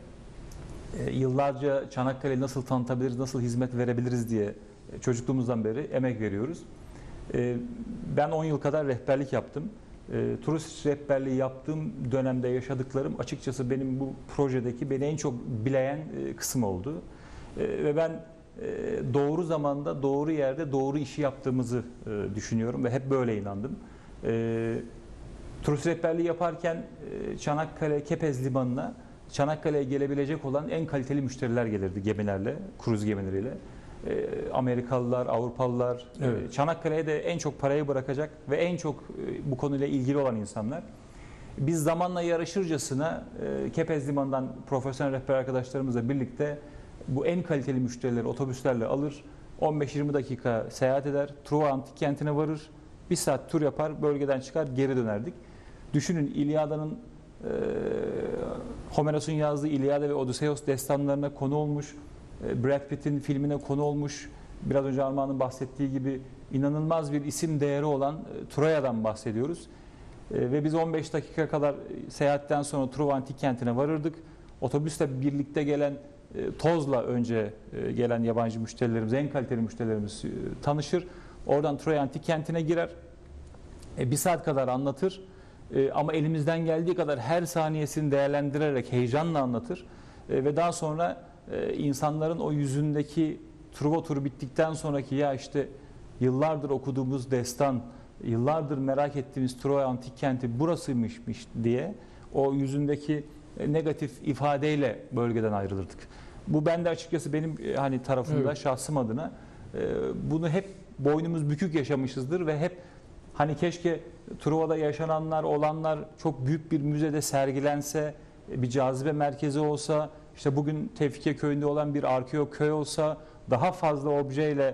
E, yıllarca Çanakkale'yi nasıl tanıtabiliriz, nasıl hizmet verebiliriz diye e, çocukluğumuzdan beri emek veriyoruz. E, ben on yıl kadar rehberlik yaptım. E, turist rehberliği yaptığım dönemde yaşadıklarım açıkçası benim bu projedeki beni en çok bileyen e, kısım oldu. E, ve ben e, doğru zamanda, doğru yerde, doğru işi yaptığımızı e, düşünüyorum ve hep böyle inandım. E, turist rehberliği yaparken e, Çanakkale Kepez Limanı'na Çanakkale'ye gelebilecek olan en kaliteli müşteriler gelirdi gemilerle, kruz gemileriyle. E, Amerikalılar, Avrupalılar, Evet. e, Çanakkale'ye de en çok parayı bırakacak ve en çok e, bu konuyla ilgili olan insanlar. Biz zamanla yarışırcasına e, Kepez Limanı'ndan profesyonel rehber arkadaşlarımızla birlikte bu en kaliteli müşterileri otobüslerle alır, on beş yirmi dakika seyahat eder, Truva Antik Kenti'ne varır, bir saat tur yapar, bölgeden çıkar, geri dönerdik. Düşünün İlyada'nın, e, Homeros'un yazdığı İlyada ve Odysseus destanlarına konu olmuş, e, Brad Pitt'in filmine konu olmuş, biraz önce Armağan'ın bahsettiği gibi inanılmaz bir isim değeri olan e, Troya'dan bahsediyoruz. E, ve biz on beş dakika kadar seyahatten sonra Truva Antik Kenti'ne varırdık. Otobüsle birlikte gelen e, tozla önce e, gelen yabancı müşterilerimiz, en kaliteli müşterilerimiz e, tanışır. Oradan Troya Antik Kenti'ne girer. E, bir saat kadar anlatır. E, ama elimizden geldiği kadar her saniyesini değerlendirerek heyecanla anlatır. E, ve daha sonra e, insanların o yüzündeki Truva turu bittikten sonraki ya işte yıllardır okuduğumuz destan, yıllardır merak ettiğimiz Troya Antik Kenti burasıymışmış diye o yüzündeki negatif ifadeyle bölgeden ayrılırdık. Bu bende açıkçası benim hani tarafımda, Evet. şahsım adına bunu hep boynumuz bükük yaşamışızdır ve hep hani keşke Truva'da yaşananlar, olanlar çok büyük bir müzede sergilense, bir cazibe merkezi olsa, işte bugün Tevfike Köyü'nde olan bir arkeolog köy olsa, daha fazla objeyle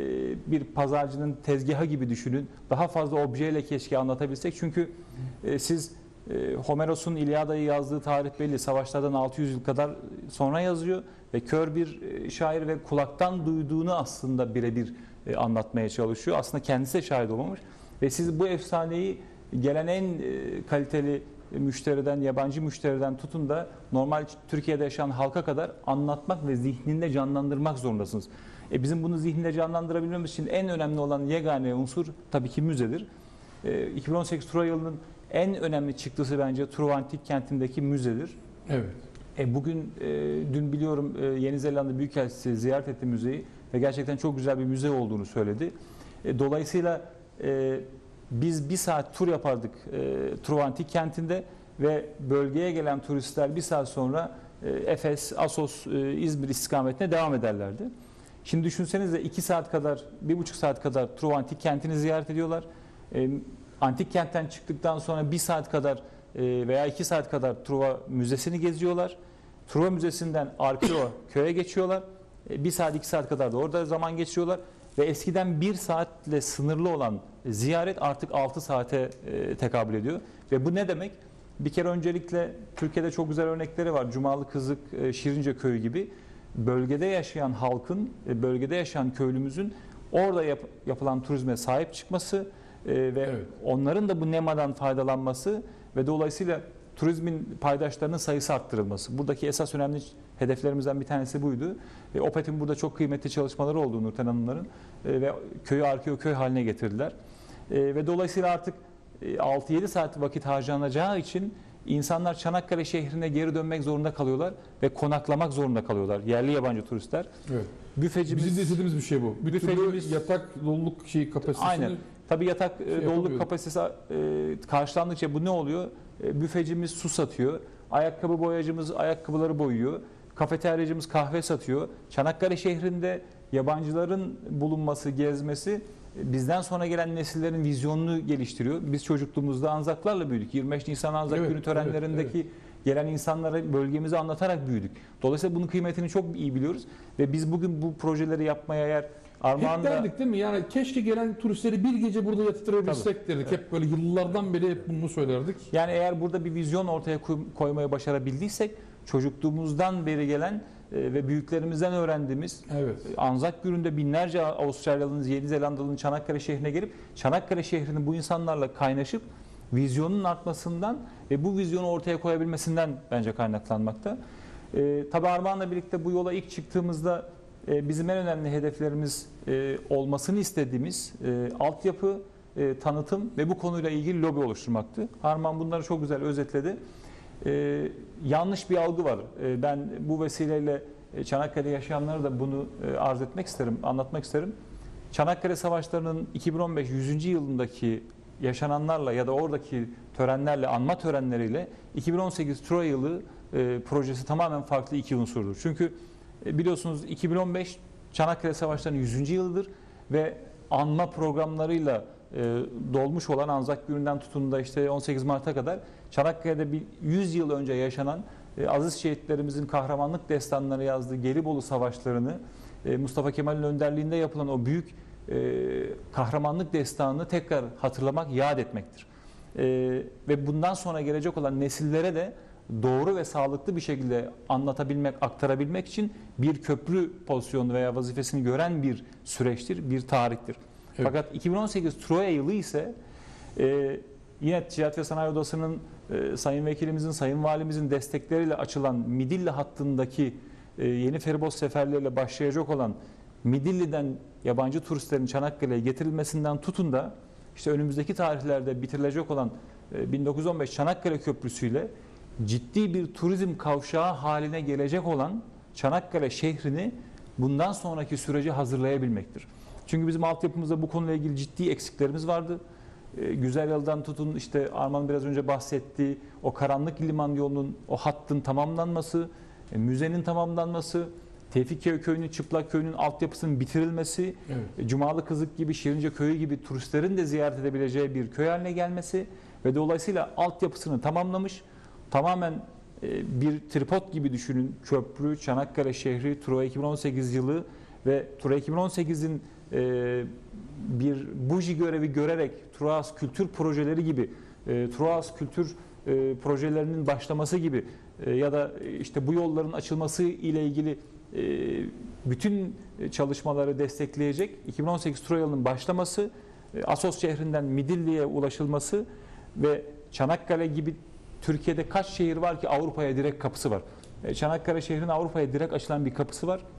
bir pazarcının tezgahı gibi düşünün. Daha fazla objeyle keşke anlatabilsek. Çünkü siz Homeros'un İlyada'yı yazdığı tarih belli. Savaşlardan altı yüz yıl kadar sonra yazıyor ve kör bir şair ve kulaktan duyduğunu aslında birebir anlatmaya çalışıyor. Aslında kendisi de şahit olmamış. Ve siz bu efsaneyi gelen en kaliteli müşteriden, yabancı müşteriden tutun da normal Türkiye'de yaşayan halka kadar anlatmak ve zihninde canlandırmak zorundasınız. E bizim bunu zihninde canlandırabilmemiz için en önemli olan yegane unsur tabii ki müzedir. E, iki bin on sekiz Truva yılının en önemli çıktısı bence Truva Antik Kenti'ndeki müzedir. Evet. E bugün, e, dün biliyorum e, Yeni Zelanda Büyükelçisi ziyaret etti müzeyi ve gerçekten çok güzel bir müze olduğunu söyledi. E, dolayısıyla e, biz bir saat tur yapardık e, Truva Antik Kenti'nde ve bölgeye gelen turistler bir saat sonra e, Efes, Assos, e, İzmir istikametine devam ederlerdi. Şimdi düşünsenize iki saat kadar, bir buçuk saat kadar Truva Antik Kenti'ni ziyaret ediyorlar. E, Antik kentten çıktıktan sonra bir saat kadar e, veya iki saat kadar Truva Müzesi'ni geziyorlar. Truva Müzesi'nden Arkeo'a köye geçiyorlar. E, bir saat, iki saat kadar da orada zaman geçiriyorlar. Ve eskiden bir saatle sınırlı olan ziyaret artık altı saate e, tekabül ediyor. Ve bu ne demek? Bir kere öncelikle Türkiye'de çok güzel örnekleri var. Cumalı Kızık, e, Şirince Köyü gibi. Bölgede yaşayan halkın, e, bölgede yaşayan köylümüzün orada yap, yapılan turizme sahip çıkması e, ve Evet. onların da bu nemadan faydalanması ve dolayısıyla turizmin paydaşlarının sayısı arttırılması. Buradaki esas önemli hedeflerimizden bir tanesi buydu. E, Opet'in burada çok kıymetli çalışmaları oldu Nurten Hanımların e, ve köyü arkeo köy haline getirdiler. E, ve dolayısıyla artık e, altı yedi saat vakit harcanacağı için insanlar Çanakkale şehrine geri dönmek zorunda kalıyorlar ve konaklamak zorunda kalıyorlar. Yerli yabancı turistler. Evet. Büfecimiz, Bizim de istediğimiz bir şey bu. Bir türlü Büfecimiz- yatak doluluk şeyi kapasitesini aynen. Tabii yatak e, doluluk yapamıyorduk. kapasitesi e, karşılandıkça bu ne oluyor? E, büfecimiz su satıyor. Ayakkabı boyacımız ayakkabıları boyuyor. Kafeteryacımız kahve satıyor. Çanakkale şehrinde yabancıların bulunması, gezmesi e, bizden sonra gelen nesillerin vizyonunu geliştiriyor. Biz çocukluğumuzda Anzaklarla büyüdük. yirmi beş Nisan Anzak Evet, Günü törenlerindeki evet, gelen insanlara bölgemizi anlatarak büyüdük. Dolayısıyla bunun kıymetini çok iyi biliyoruz ve biz bugün bu projeleri yapmaya eğer Hep Armağan'da derdik değil mi? Yani keşke gelen turistleri bir gece burada yatırabilsek derdik. Hep böyle yıllardan beri hep bunu söylerdik. yani eğer burada bir vizyon ortaya koy- koymayı başarabildiysek çocukluğumuzdan beri gelen e, ve büyüklerimizden öğrendiğimiz Evet. Anzak Gölü'nde binlerce Avustralyalı'nın, Yeni Zelandalı'nın Çanakkale şehrine gelip Çanakkale şehrinin bu insanlarla kaynaşıp vizyonun artmasından ve bu vizyonu ortaya koyabilmesinden bence kaynaklanmakta. E, tabii Armağan'la birlikte bu yola ilk çıktığımızda e, bizim en önemli hedeflerimiz e, olmasını istediğimiz e, altyapı, e, tanıtım ve bu konuyla ilgili lobi oluşturmaktı. Armağan bunları çok güzel özetledi. E, yanlış bir algı var. E, ben bu vesileyle e, Çanakkale yaşayanlara da bunu e, arz etmek isterim, anlatmak isterim. Çanakkale Savaşları'nın iki bin on beş yüzüncü yılındaki yaşananlarla ya da oradaki törenlerle, anma törenleriyle iki bin on sekiz Troya yılı e, projesi tamamen farklı iki unsurdur. Çünkü e, biliyorsunuz iki bin on beş Çanakkale Savaşları'nın yüzüncü yılıdır ve anma programlarıyla e, dolmuş olan Anzak Günü'nden tutun da işte on sekiz Mart'a kadar Çanakkale'de bir yüz yıl önce yaşanan e, aziz şehitlerimizin kahramanlık destanları yazdığı Gelibolu Savaşları'nı e, Mustafa Kemal'in önderliğinde yapılan o büyük e, kahramanlık destanını tekrar hatırlamak, yad etmektir. E, ve bundan sonra gelecek olan nesillere de doğru ve sağlıklı bir şekilde anlatabilmek, aktarabilmek için bir köprü pozisyonu veya vazifesini gören bir süreçtir, bir tarihtir. Evet. Fakat iki bin on sekiz Troya yılı ise e, yine Ticaret ve Sanayi Odası'nın, e, Sayın Vekilimizin, Sayın Valimizin destekleriyle açılan Midilli hattındaki e, yeni feribot seferleriyle başlayacak olan Midilli'den yabancı turistlerin Çanakkale'ye getirilmesinden tutun da işte önümüzdeki tarihlerde bitirilecek olan e, bin dokuz yüz on beş Çanakkale Köprüsü'yle ciddi bir turizm kavşağı haline gelecek olan Çanakkale şehrini bundan sonraki süreci hazırlayabilmektir. Çünkü bizim altyapımızda bu konuyla ilgili ciddi eksiklerimiz vardı. E, Güzel Yoldan tutun işte Arman biraz önce bahsettiği o karanlık liman yolunun o hattın tamamlanması, e, müzenin tamamlanması, Tevfikköy Köyü'nün, Çıplak Köyü'nün altyapısının bitirilmesi, Evet. e, Cumalı Kızık gibi, Şirince Köyü gibi turistlerin de ziyaret edebileceği bir köy haline gelmesi ve dolayısıyla altyapısını tamamlamış, tamamen e, bir tripod gibi düşünün. Köprü, Çanakkale şehri, Troya iki bin on sekiz yılı ve Troya iki bin on sekizin e, bir buji görevi görerek Truas kültür projeleri gibi, e, Truas kültür e, projelerinin başlaması gibi e, ya da işte bu yolların açılması ile ilgili e, bütün çalışmaları destekleyecek iki bin on sekiz Troya yılının başlaması, e, Assos şehrinden Midilli'ye ulaşılması ve Çanakkale gibi Türkiye'de kaç şehir var ki Avrupa'ya direkt kapısı var. E, Çanakkale şehrinin Avrupa'ya direkt açılan bir kapısı var.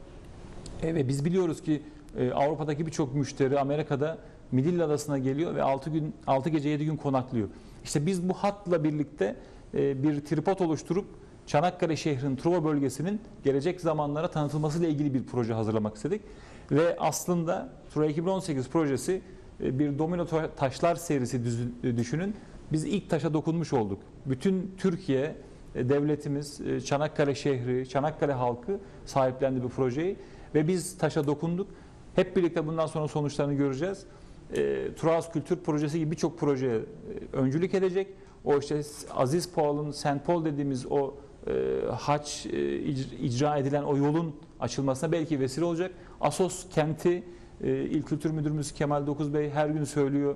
E, ve biz biliyoruz ki e, Avrupa'daki birçok müşteri Amerika'da Midilli Adası'na geliyor ve altı gün altı gece yedi gün konaklıyor. İşte biz bu hatla birlikte e, bir tripod oluşturup Çanakkale şehrinin Truva bölgesinin gelecek zamanlara tanıtılmasıyla ilgili bir proje hazırlamak istedik. Ve aslında Troya iki bin on sekiz projesi e, bir domino taşlar serisi düşünün. Biz ilk taşa dokunmuş olduk. Bütün Türkiye e, devletimiz, e, Çanakkale şehri, Çanakkale halkı sahiplendi bu projeyi ve biz taşa dokunduk. Hep birlikte bundan sonra sonuçlarını göreceğiz. E, Truas Kültür Projesi gibi birçok projeye e, öncülük edecek. O işte Aziz Paul'un, Saint Paul dediğimiz o e, haç e, icra edilen o yolun açılmasına belki vesile olacak. Assos kenti, e, İl Kültür Müdürümüz Kemal Dokuz Bey her gün söylüyor.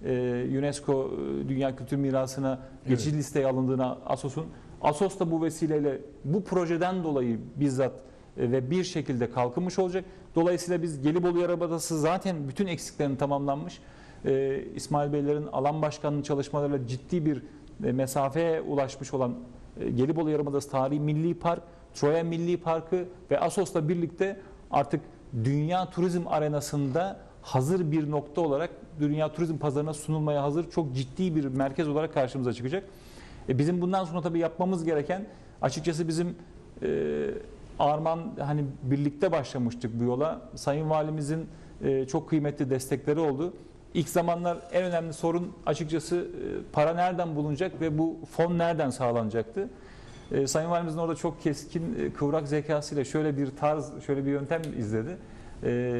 E, UNESCO e, Dünya Kültür Mirası'na geçici evet. listeye alındığına Assos'un. Assos da bu vesileyle bu projeden dolayı bizzat e, ve bir şekilde kalkınmış olacak. Dolayısıyla biz Gelibolu Yarımadası zaten bütün eksiklerini tamamlanmış. E, İsmail Beylerin alan başkanlığı çalışmalarıyla ciddi bir e, mesafeye ulaşmış olan e, Gelibolu Yarımadası Tarihi Milli Park, Troya Milli Parkı ve Assos'la birlikte artık dünya turizm arenasında hazır bir nokta olarak dünya turizm pazarına sunulmaya hazır çok ciddi bir merkez olarak karşımıza çıkacak. E bizim bundan sonra tabii yapmamız gereken açıkçası bizim e, Arman hani birlikte başlamıştık bu yola. Sayın Valimizin e, çok kıymetli destekleri oldu. İlk zamanlar en önemli sorun açıkçası e, para nereden bulunacak ve bu fon nereden sağlanacaktı? E, Sayın Valimizin orada çok keskin, e, kıvrak zekasıyla şöyle bir tarz, şöyle bir yöntem izledi. E,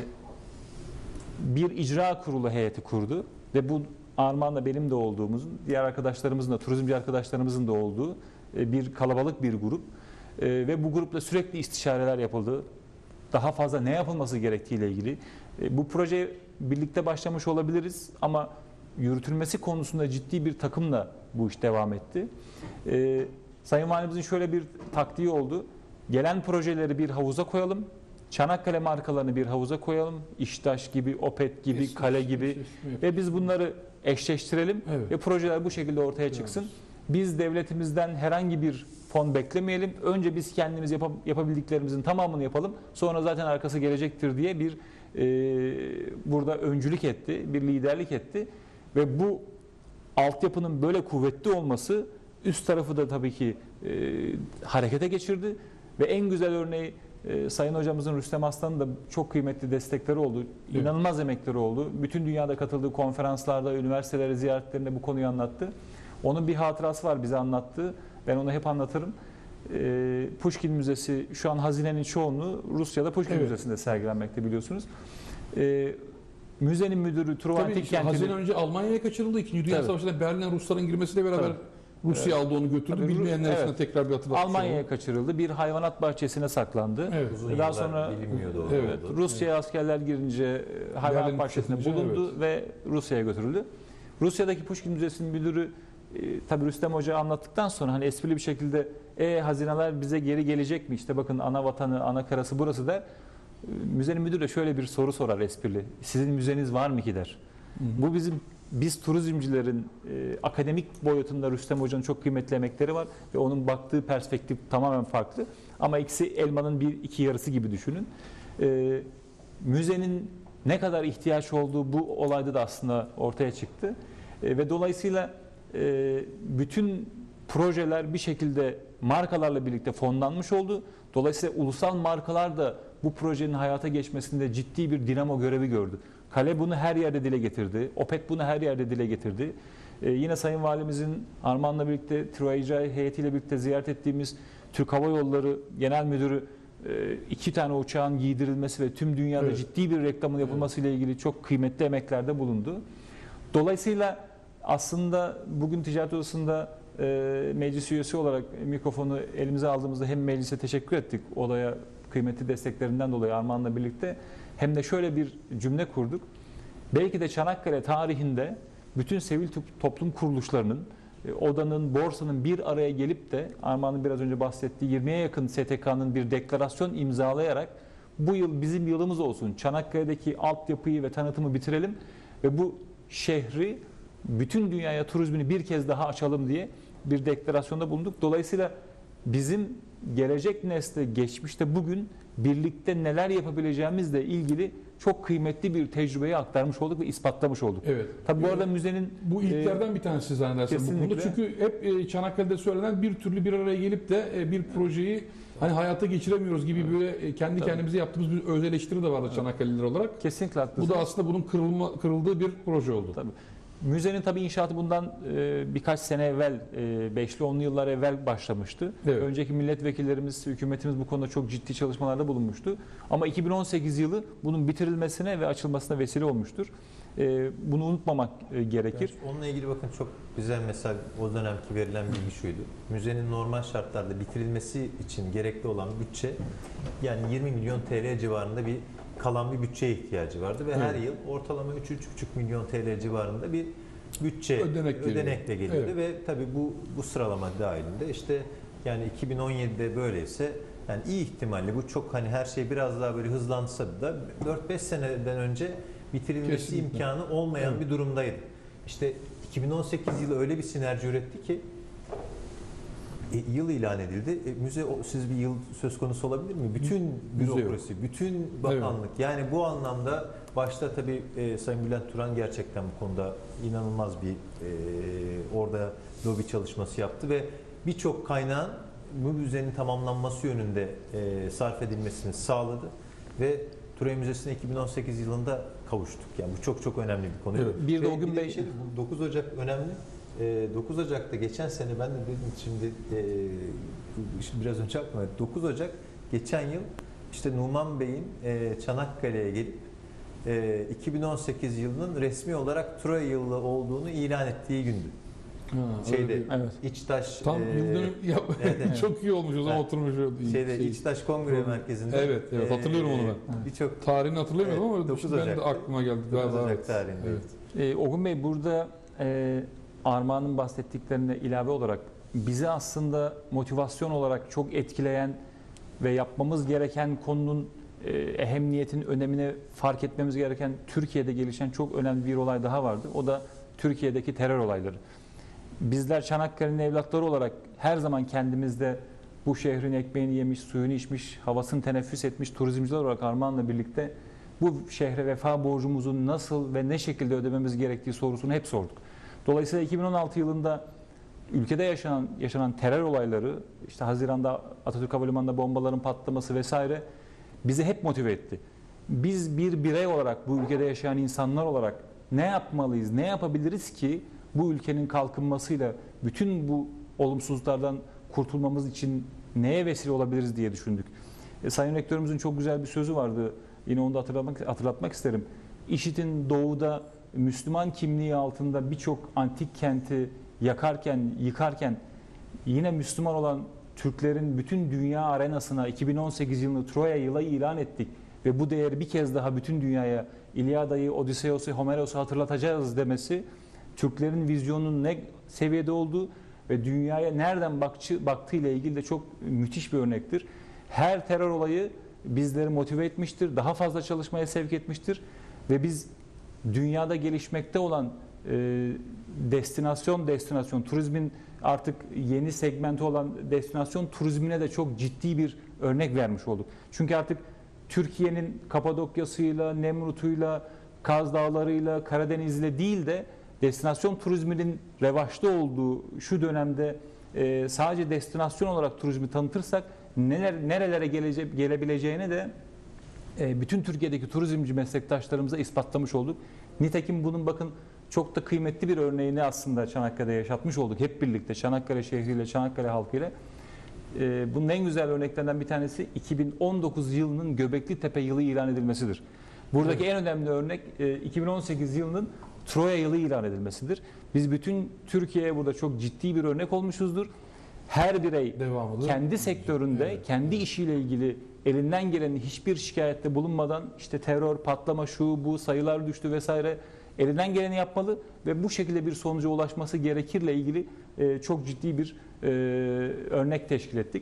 bir icra kurulu heyeti kurdu ve bu Armağan'la benim de olduğumuzun, diğer arkadaşlarımızın da, turizmci arkadaşlarımızın da olduğu e, bir kalabalık bir grup. E, ve bu grupla sürekli istişareler yapıldı. Daha fazla ne yapılması gerektiğiyle ilgili. E, bu projeye birlikte başlamış olabiliriz ama yürütülmesi konusunda ciddi bir takımla bu iş devam etti. E, Sayın Valimizin şöyle bir taktiği oldu. Gelen projeleri bir havuza koyalım. Çanakkale markalarını bir havuza koyalım. İştaş gibi, Opet gibi, Kesin, Kale gibi kesin. ve biz bunları eşleştirelim Evet. ve projeler bu şekilde ortaya çıksın. Biz devletimizden herhangi bir fon beklemeyelim. Önce biz kendimiz yap yapabildiklerimizin tamamını yapalım. Sonra zaten arkası gelecektir diye bir e, burada öncülük etti, bir liderlik etti. Ve bu altyapının böyle kuvvetli olması üst tarafı da tabii ki e, harekete geçirdi. Ve en güzel örneği e, Sayın Hocamızın Rüstem Aslan'ın da çok kıymetli destekleri oldu. Evet. İnanılmaz emekleri oldu. Bütün dünyada katıldığı konferanslarda, üniversiteleri ziyaretlerinde bu konuyu anlattı. Onun bir hatırası var bize anlattığı. Ben onu hep anlatırım. E, Pushkin Müzesi şu an hazinenin çoğunluğu Rusya'da Pushkin Evet. Müzesi'nde sergilenmekte biliyorsunuz. E, müzenin müdürü Truva Tabii Antik işte Kenti'nin... hazine önce Almanya'ya kaçırıldı. İkinci Dünya Tabii. Savaşı'nda Berlin'e Rusların girmesiyle beraber Tabii. Rusya aldı onu götürdü. Tabii, Bilmeyenler evet. için de tekrar bir hatırlatmış olalım. Almanya'ya kaçırıldı. Bir hayvanat bahçesine saklandı. Evet. Uzun Daha yıllar sonra bilinmiyordu o. Evet. oldu. Rusya'ya askerler girince e, hayvanat Berlin bahçesine kuşatınca, bulundu ve Rusya'ya götürüldü. Rusya'daki Pushkin Müzesi'nin müdürü e, tabii Rüstem Hoca anlattıktan sonra hani esprili bir şekilde e hazineler bize geri gelecek mi? İşte bakın ana vatanı, ana karası burası der. E, müzenin müdürü de şöyle bir soru sorar esprili. Sizin müzeniz var mı ki der. Hı hı. Bu bizim biz turizmcilerin e, akademik boyutunda Rüstem Hoca'nın çok kıymetli emekleri var ve onun baktığı perspektif tamamen farklı. Ama ikisi elmanın bir iki yarısı gibi düşünün. E, müzenin ne kadar ihtiyaç olduğu bu olayda da aslında ortaya çıktı. E, ve dolayısıyla e, bütün projeler bir şekilde markalarla birlikte fonlanmış oldu. Dolayısıyla ulusal markalar da bu projenin hayata geçmesinde ciddi bir dinamo görevi gördü. Kale bunu her yerde dile getirdi. Opet bunu her yerde dile getirdi. Ee, yine Sayın Valimizin Armağan'la birlikte Truva İcra heyetiyle birlikte ziyaret ettiğimiz Türk Hava Yolları Genel Müdürü e, iki tane uçağın giydirilmesi ve tüm dünyada Evet. ciddi bir reklamın yapılması ile ilgili çok kıymetli emeklerde bulundu. Dolayısıyla aslında bugün Ticaret Odası'nda e, meclis üyesi olarak mikrofonu elimize aldığımızda hem meclise teşekkür ettik olaya kıymetli desteklerinden dolayı Armağan'la birlikte hem de şöyle bir cümle kurduk. Belki de Çanakkale tarihinde bütün sivil toplum kuruluşlarının, odanın, borsanın bir araya gelip de Armağan'ın biraz önce bahsettiği yirmiye yakın S T K'nın bir deklarasyon imzalayarak bu yıl bizim yılımız olsun. Çanakkale'deki altyapıyı ve tanıtımı bitirelim ve bu şehri bütün dünyaya turizmini bir kez daha açalım diye bir deklarasyonda bulunduk. Dolayısıyla bizim gelecek nesle geçmişte bugün birlikte neler yapabileceğimizle ilgili çok kıymetli bir tecrübeyi aktarmış olduk ve ispatlamış olduk. Evet. Tabii bu arada müzenin Bu ilklerden bir tanesi zannedersem bu konuda. kesinlikle. Çünkü hep e, Çanakkale'de söylenen bir türlü bir araya gelip de e, bir projeyi hani hayata geçiremiyoruz gibi böyle e, kendi Tabii. kendimize yaptığımız bir öz eleştiri de vardı Çanakkale'liler olarak. kesinlikle Bu haklısınız. da aslında bunun kırılma, kırıldığı bir proje oldu. Tabii. Müzenin tabii inşaatı bundan e, birkaç sene evvel, e, beşli onlu yıllar evvel başlamıştı. Evet. Önceki milletvekillerimiz, hükümetimiz bu konuda çok ciddi çalışmalarda bulunmuştu. Ama iki bin on sekiz yılı bunun bitirilmesine ve açılmasına vesile olmuştur. E, bunu unutmamak e, gerekir. Yani onunla ilgili bakın çok güzel mesela o dönemki verilen bilgi şuydu. Müzenin normal şartlarda bitirilmesi için gerekli olan bütçe yani yirmi milyon T L civarında bir kalan bir bütçeye ihtiyacı vardı ve Evet. her yıl ortalama üç üç buçuk milyon T L civarında bir bütçe Ödenek geliyor. ödenekle geliyordu Evet. ve tabii bu bu sıralama dahilinde işte yani iki bin on yedide böyleyse yani iyi ihtimalle bu çok hani her şey biraz daha böyle hızlansa da dört beş seneden önce bitirilmesi Kesinlikle. imkanı olmayan Evet. bir durumdaydı. İşte iki bin on sekiz yılı öyle bir sinerji üretti ki e, yıl ilan edildi. E, müze o- siz bir yıl söz konusu olabilir mi? Bütün Müze yok. bürokrasi, bütün bakanlık yani bu anlamda başta tabii e, Sayın Bülent Turan gerçekten bu konuda inanılmaz bir e, orada lobi çalışması yaptı ve birçok kaynağın bu müzenin tamamlanması yönünde e, sarf edilmesini sağladı ve Turay Müzesi'ne iki bin on sekiz yılında kavuştuk. Yani bu çok çok önemli bir konu. Evet. Bir de Ve o gün bir Bey- şey, bu dokuz Ocak önemli. Ee, dokuz Ocak'ta geçen sene ben de dedim şimdi e, şimdi biraz önce aklıma geldi. dokuz Ocak geçen yıl işte Numan Bey'in e, Çanakkale'ye gelip e, iki bin on sekiz yılının resmi olarak Troya yılı olduğunu ilan ettiği gündü. Ha, Şeyde öyle bir- Evet. İçtaş Tam e, yıl dönüm yap. evet, evet. Çok iyi olmuş o zaman Evet. oturmuş. o- şeyde şey. İçtaş Kongre Program. Merkezi'nde. Evet, evet, hatırlıyorum onu ben. Birçok Tarihini hatırlamıyorum Evet, ama dokuz şimdi ben de Ocak'ta. aklıma geldi. dokuz Galiba, Ocak evet. tarihinde. Evet. Ee, Ogun Bey burada e, Armağan'ın bahsettiklerine ilave olarak bizi aslında motivasyon olarak çok etkileyen ve yapmamız gereken konunun e, ehemmiyetinin önemini fark etmemiz gereken Türkiye'de gelişen çok önemli bir olay daha vardı. O da Türkiye'deki terör olayları. Bizler Çanakkale'nin evlatları olarak her zaman kendimizde bu şehrin ekmeğini yemiş, suyunu içmiş, havasını teneffüs etmiş turizmciler olarak Armağan'la birlikte bu şehre vefa borcumuzu nasıl ve ne şekilde ödememiz gerektiği sorusunu hep sorduk. Dolayısıyla iki bin on altı yılında ülkede yaşanan yaşanan terör olayları, işte Haziran'da Atatürk Havalimanı'nda bombaların patlaması vesaire bizi hep motive etti. Biz bir birey olarak, bu ülkede yaşayan insanlar olarak ne yapmalıyız, ne yapabiliriz ki bu ülkenin kalkınmasıyla bütün bu olumsuzluklardan kurtulmamız için neye vesile olabiliriz diye düşündük. E, Sayın Rektörümüzün çok güzel bir sözü vardı. Yine onu da hatırlatmak, hatırlatmak isterim. İŞİD'in doğuda Müslüman kimliği altında birçok antik kenti yakarken, yıkarken yine Müslüman olan Türklerin bütün dünya arenasına iki bin on sekiz yılını Troya yılı ilan ettik ve bu değeri bir kez daha bütün dünyaya İlyada'yı, Odysseus'u, Homeros'u hatırlatacağız demesi Türklerin vizyonunun ne seviyede olduğu ve dünyaya nereden bakçı, baktığı ile ilgili de çok müthiş bir örnektir. Her terör olayı bizleri motive etmiştir, daha fazla çalışmaya sevk etmiştir ve biz dünyada gelişmekte olan e, destinasyon destinasyon turizmin artık yeni segmenti olan destinasyon turizmine de çok ciddi bir örnek vermiş olduk. Çünkü artık Türkiye'nin Kapadokya'sıyla, Nemrut'uyla, Kaz Dağları'yla, Karadeniz'le değil de destinasyon turizminin revaçta olduğu şu dönemde e, sadece destinasyon olarak turizmi tanıtırsak neler nerelere gelece, gelebileceğini de e, bütün Türkiye'deki turizmci meslektaşlarımıza ispatlamış olduk. Nitekim bunun bakın çok da kıymetli bir örneğini aslında Çanakkale'de yaşatmış olduk. Hep birlikte Çanakkale şehriyle, Çanakkale halkıyla. E, bunun en güzel örneklerinden bir tanesi iki bin on dokuz yılının Göbekli Tepe yılı ilan edilmesidir. Buradaki evet. en önemli örnek e, iki bin on sekiz yılının Troya yılı ilan edilmesidir. Biz bütün Türkiye'ye burada çok ciddi bir örnek olmuşuzdur. Her birey Devamlı. kendi sektöründe, Evet. kendi işiyle ilgili elinden gelen hiçbir şikayette bulunmadan işte terör, patlama, şu bu sayılar düştü vesaire elinden geleni yapmalı ve bu şekilde bir sonuca ulaşması gerekirle ilgili e, çok ciddi bir e, örnek teşkil ettik.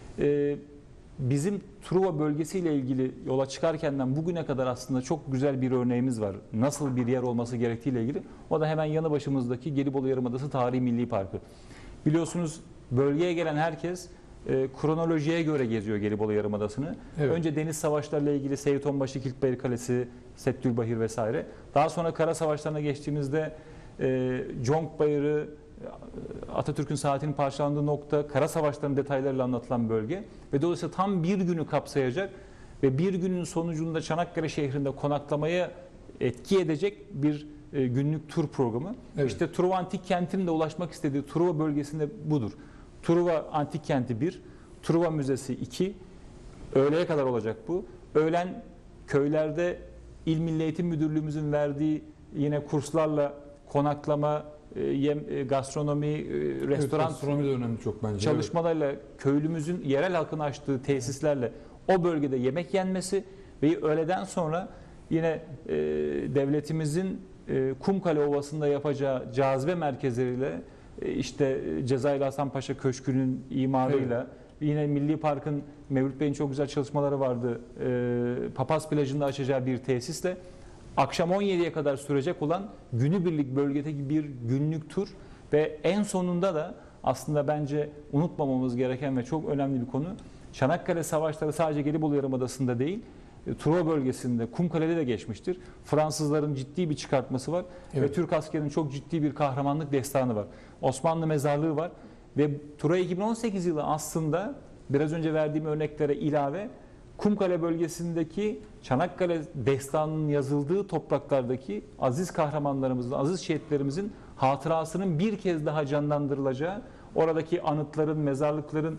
E, bizim Truva bölgesiyle ilgili yola çıkarkenden bugüne kadar aslında çok güzel bir örneğimiz var. Nasıl bir yer olması gerektiğiyle ilgili. O da hemen yanı başımızdaki Gelibolu Yarımadası Tarihi Milli Parkı. Biliyorsunuz bölgeye gelen herkes e, kronolojiye göre geziyor Gelibolu Yarımadası'nı. Evet. Önce deniz savaşlarıyla ilgili Seyit Onbaşı, Kilitbeyli Kalesi, Settülbahir vesaire. Daha sonra kara savaşlarına geçtiğimizde e, Conk Bayırı, Atatürk'ün saatinin parçalandığı nokta, kara savaşlarının detaylarıyla anlatılan bölge ve dolayısıyla tam bir günü kapsayacak ve bir günün sonucunda Çanakkale şehrinde konaklamaya etki edecek bir e, günlük tur programı. Evet. İşte Truva Antik Kenti'nin de ulaşmak istediği Truva bölgesinde budur. Truva Antik Kenti bir, Truva Müzesi iki, öğleye kadar olacak bu. Öğlen köylerde İl Milli Eğitim Müdürlüğümüzün verdiği yine kurslarla konaklama, e, yem, e, gastronomi, e, restoran Evet, gastronomi de önemli çok bence. çalışmalarıyla köylümüzün yerel halkın açtığı tesislerle o bölgede yemek yenmesi ve öğleden sonra yine e, devletimizin e, Kumkale Ovası'nda yapacağı cazibe merkezleriyle e, işte Cezayir Hasan Paşa Köşkü'nün imarıyla yine Milli Park'ın Mevlüt Bey'in çok güzel çalışmaları vardı. E, Papaz Plajı'nda açacağı bir tesisle akşam on yediye kadar sürecek olan günübirlik bölgedeki bir günlük tur ve en sonunda da aslında bence unutmamamız gereken ve çok önemli bir konu. Çanakkale Savaşları sadece Gelibolu Yarımadası'nda değil, Truva bölgesinde, Kumkale'de de geçmiştir. Fransızların ciddi bir çıkartması var Evet. ve Türk askerinin çok ciddi bir kahramanlık destanı var. Osmanlı mezarlığı var ve Truva iki bin on sekiz yılı aslında biraz önce verdiğim örneklere ilave Kumkale bölgesindeki Çanakkale destanının yazıldığı topraklardaki aziz kahramanlarımızın, aziz şehitlerimizin hatırasının bir kez daha canlandırılacağı, oradaki anıtların, mezarlıkların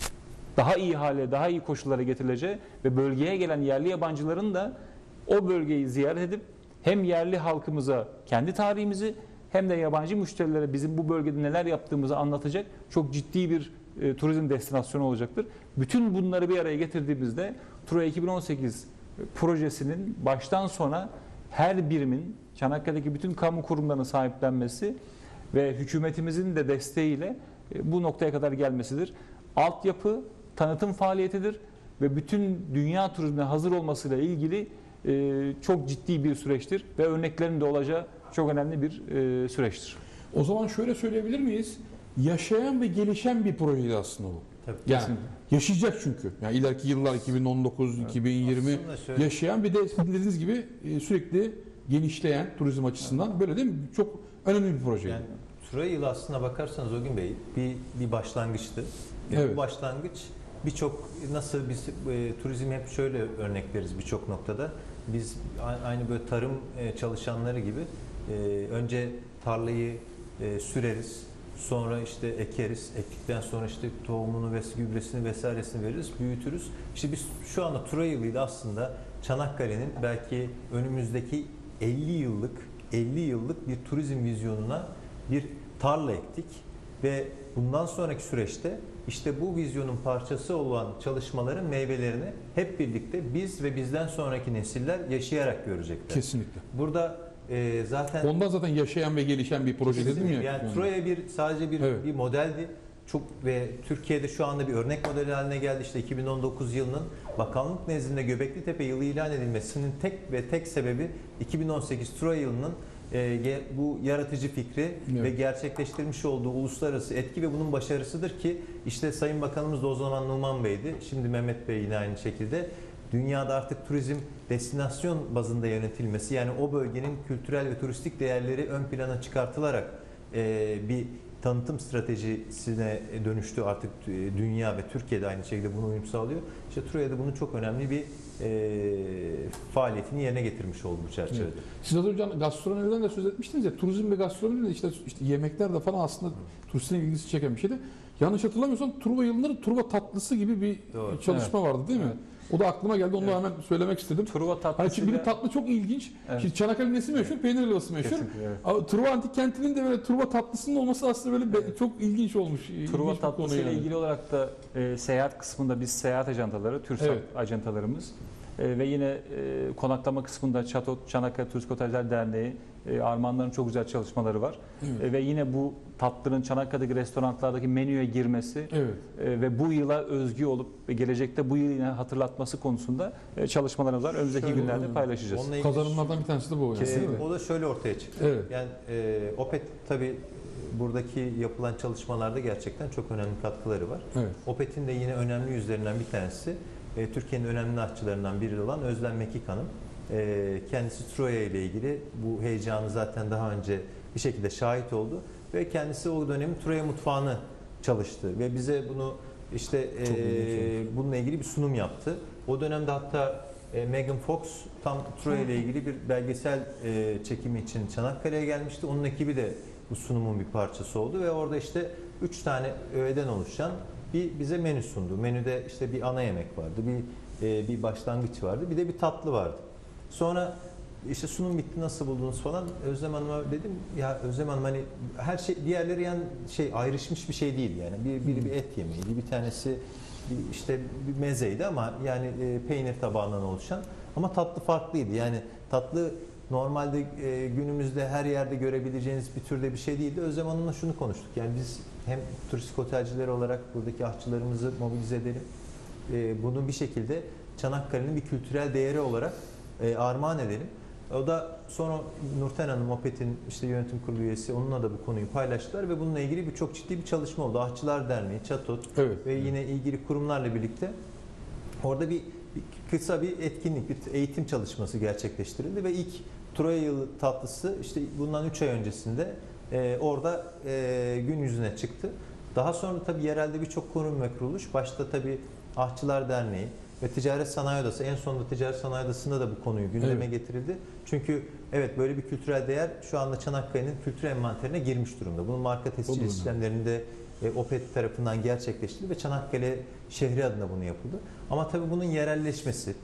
daha iyi hale, daha iyi koşullara getirileceği ve bölgeye gelen yerli yabancıların da o bölgeyi ziyaret edip hem yerli halkımıza kendi tarihimizi hem de yabancı müşterilere bizim bu bölgede neler yaptığımızı anlatacak çok ciddi bir e, turizm destinasyonu olacaktır. Bütün bunları bir araya getirdiğimizde Troya iki bin on sekiz projesinin baştan sona her birimin Çanakkale'deki bütün kamu kurumlarının sahiplenmesi ve hükümetimizin de desteğiyle e, bu noktaya kadar gelmesidir. Altyapı, tanıtım faaliyetidir ve bütün dünya turizmine hazır olmasıyla ilgili e, çok ciddi bir süreçtir ve örneklerinin de olacağı çok önemli bir e, süreçtir. O zaman şöyle söyleyebilir miyiz? Yaşayan ve gelişen bir projeydi aslında bu. Tabii, yani kesinlikle. yaşayacak çünkü. Yani ileriki yıllar iki bin on dokuz, evet. iki bin yirmi şöyle... yaşayan bir de dediğiniz gibi sürekli genişleyen turizm açısından böyle değil mi? Çok önemli bir projeydi. Yani Troya yılı aslına bakarsanız Ogün Bey bir bir başlangıçtı. Evet. Bu başlangıç birçok nasıl biz e, turizm hep şöyle örnek veririz birçok noktada. Biz aynı böyle tarım e, çalışanları gibi e, önce tarlayı e, süreriz. Sonra işte ekeriz. Ektikten sonra işte tohumunu ve gübresini vesairesini veririz, büyütürüz. İşte biz şu anda Troya yılıyla aslında Çanakkale'nin belki önümüzdeki elli yıllık elli yıllık bir turizm vizyonuna bir tarla ektik ve bundan sonraki süreçte işte bu vizyonun parçası olan çalışmaların meyvelerini hep birlikte biz ve bizden sonraki nesiller yaşayarak görecekler. Kesinlikle. Burada e, zaten ondan zaten yaşayan ve gelişen bir proje dedim ya. Yani, yani Troya bir sadece bir evet. bir modeldi. Çok ve Türkiye'de şu anda bir örnek modeli haline geldi. İşte iki bin on dokuz yılının bakanlık nezdinde Göbeklitepe yılı ilan edilmesinin tek ve tek sebebi iki bin on sekiz Troya yılının e, bu yaratıcı fikri evet. ve gerçekleştirmiş olduğu uluslararası etki ve bunun başarısıdır ki işte Sayın Bakanımız da o zaman Numan Bey'di. Şimdi Mehmet Bey yine aynı şekilde. Dünyada artık turizm destinasyon bazında yönetilmesi, yani o bölgenin kültürel ve turistik değerleri ön plana çıkartılarak e, bir tanıtım stratejisine dönüştü artık dünya ve Türkiye'de aynı şekilde buna uyum sağlıyor. İşte Troya'da bunun çok önemli bir e, faaliyetini yerine getirmiş oldu bu çerçevede. Evet. Siz az önce gastronomiden de söz etmiştiniz ya, turizm ve gastronomi de işte, işte yemekler de falan aslında turistlerin ilgisi çeken bir şeydi. Yanlış hatırlamıyorsam Truva yılları Truva tatlısı gibi bir Doğru. çalışma evet. vardı değil mi? Evet. O da aklıma geldi. Onu evet. hemen söylemek istedim. Truva tatlısı. Hani şimdi bir tatlı çok ilginç. Evet. Şimdi Çanakkale nesi meşhur? Peynir helvası meşhur. Evet. Truva Antik Kenti'nin de böyle Truva tatlısının olması aslında böyle evet. çok ilginç olmuş. Truva tatlısı ile yani. ilgili olarak da e, seyahat kısmında biz seyahat ajantaları, TÜRSAP evet. ajantalarımız e, ve yine e, konaklama kısmında Çatot, Çanakkale Turistik Oteller Derneği, e, Armağanların çok güzel çalışmaları var. Evet. E, ve yine bu tatlının Çanakkale'deki restoranlardaki menüye girmesi evet. e, ve bu yıla özgü olup ve gelecekte bu yılı yine hatırlatması konusunda e, çalışmalarımız var. Önümüzdeki şöyle, günlerde evet. paylaşacağız. Kazanımlardan bir tanesi de bu. Yani. E, o da şöyle ortaya çıktı. Evet. Yani e, Opet tabii buradaki yapılan çalışmalarda gerçekten çok önemli katkıları var. Evet. Opet'in de yine önemli yüzlerinden bir tanesi e, Türkiye'nin önemli aşçılarından biri olan Özlem Mekik Hanım. E, kendisi Troya ile ilgili bu heyecanı zaten daha önce bir şekilde şahit oldu ve kendisi o dönemin Troya mutfağını çalıştı ve bize bunu işte e, bununla ilgili bir sunum yaptı. O dönemde hatta e, Megan Fox tam Troya ile ilgili bir belgesel e, çekimi için Çanakkale'ye gelmişti. Onun ekibi de bu sunumun bir parçası oldu ve orada işte üç tane öğeden oluşan bir bize menü sundu. Menüde işte bir ana yemek vardı, bir e, bir başlangıç vardı, bir de bir tatlı vardı. Sonra işte sunum bitti, nasıl buldunuz falan. Özlem Hanım'a dedim ya Özlem Hanım hani her şey diğerleri yani şey ayrışmış bir şey değil yani. Bir biri bir et yemeğiydi, bir tanesi bir işte bir mezeydi ama yani e, peynir tabağından oluşan ama tatlı farklıydı. Yani tatlı normalde e, günümüzde her yerde görebileceğiniz bir türde bir şey değildi. Özlem Hanım'la şunu konuştuk. Yani biz hem turistik otelciler olarak buradaki aşçılarımızı mobilize edelim. E, bunu bir şekilde Çanakkale'nin bir kültürel değeri olarak e, armağan edelim. O da sonra Nurten Hanım, Opet'in işte yönetim kurulu üyesi, onunla da bu konuyu paylaştılar ve bununla ilgili bir çok ciddi bir çalışma oldu. Aşçılar Derneği, Çatot evet. ve yine ilgili kurumlarla birlikte orada bir, bir kısa bir etkinlik, bir eğitim çalışması gerçekleştirildi ve ilk Troya yılı tatlısı işte bundan üç ay öncesinde e, orada e, gün yüzüne çıktı. Daha sonra tabii yerelde birçok kurum ve kuruluş, başta tabii Aşçılar Derneği, ve Ticaret Sanayi Odası, en sonunda Ticaret Sanayi Odası'nda da bu konuyu gündeme Evet. getirildi. Çünkü evet böyle bir kültürel değer şu anda Çanakkale'nin kültür envanterine girmiş durumda. Bunun marka tescil Olur. işlemlerinde e, OPET tarafından gerçekleştirildi ve Çanakkale şehri adına bunu yapıldı. Ama tabii bunun yerelleşmesi,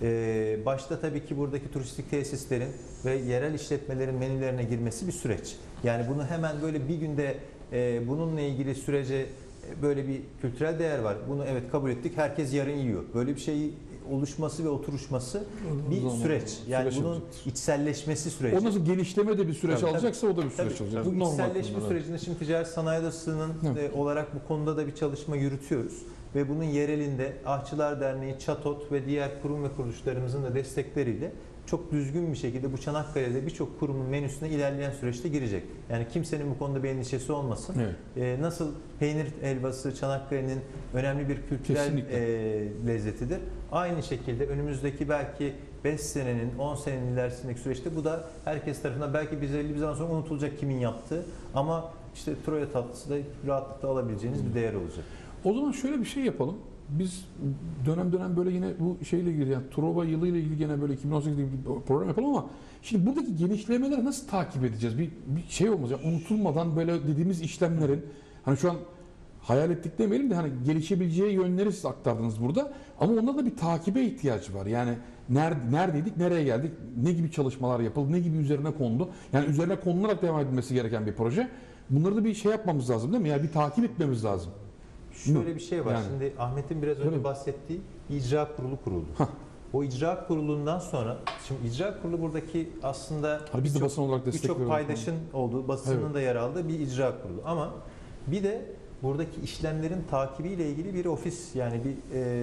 e, başta tabii ki buradaki turistik tesislerin ve yerel işletmelerin menülerine girmesi bir süreç. Yani bunu hemen böyle bir günde e, bununla ilgili sürece e, böyle bir kültürel değer var. Bunu evet kabul ettik, herkes yarın yiyor. Böyle bir şey oluşması ve oturuşması bir Zaman- süreç. Yani süreç bunun olacaktır. içselleşmesi süreci. O nasıl genişleme de bir süreç Tabii, alacaksa o da bir Tabii, süreç alacak. bu Normal içselleşme konular, evet. sürecinde şimdi Ticaret Sanayi Odası'nın Evet. e, olarak bu konuda da bir çalışma yürütüyoruz. Ve bunun yerelinde Ahçılar Derneği, ÇATOT ve diğer kurum ve kuruluşlarımızın da destekleriyle çok düzgün bir şekilde bu Çanakkale'de birçok kurumun menüsüne ilerleyen süreçte girecek. Yani kimsenin bu konuda bir endişesi olmasın. Evet. E, nasıl peynir helvası Çanakkale'nin önemli bir kültürel Kesinlikle. e, lezzetidir. Aynı şekilde önümüzdeki belki beş senenin, on senenin ilerisindeki süreçte bu da herkes tarafından belki biz elli bir zaman sonra unutulacak kimin yaptığı ama işte Troya tatlısı da rahatlıkla alabileceğiniz bir değer olacak. O zaman şöyle bir şey yapalım. Biz dönem dönem böyle yine bu şeyle ilgili yani Truva yılı ile ilgili gene böyle iki bin on sekizde bir program yapalım ama şimdi buradaki genişlemeleri nasıl takip edeceğiz? Bir, bir şey olmaz ya unutulmadan böyle dediğimiz işlemlerin hani şu an hayal ettik demeyelim de hani gelişebileceği yönleri siz aktardınız burada ama onda da bir takibe ihtiyacı var. Yani nerede, neredeydik, nereye geldik, ne gibi çalışmalar yapıldı, ne gibi üzerine kondu. Yani üzerine konularak devam edilmesi gereken bir proje. Bunları da bir şey yapmamız lazım değil mi? Yani bir takip etmemiz lazım. Şöyle bir şey var. Yani. Şimdi Ahmet'in biraz önce Öyle mi? bahsettiği icra kurulu kuruldu. Hah. O icra kurulundan sonra, şimdi icra kurulu buradaki aslında Hani biz de birçok- basın olarak destek birçok veriyoruz. paydaşın olduğu, basının Evet. da yer aldığı bir icra kurulu. Ama bir de buradaki işlemlerin takibiyle ilgili bir ofis yani bir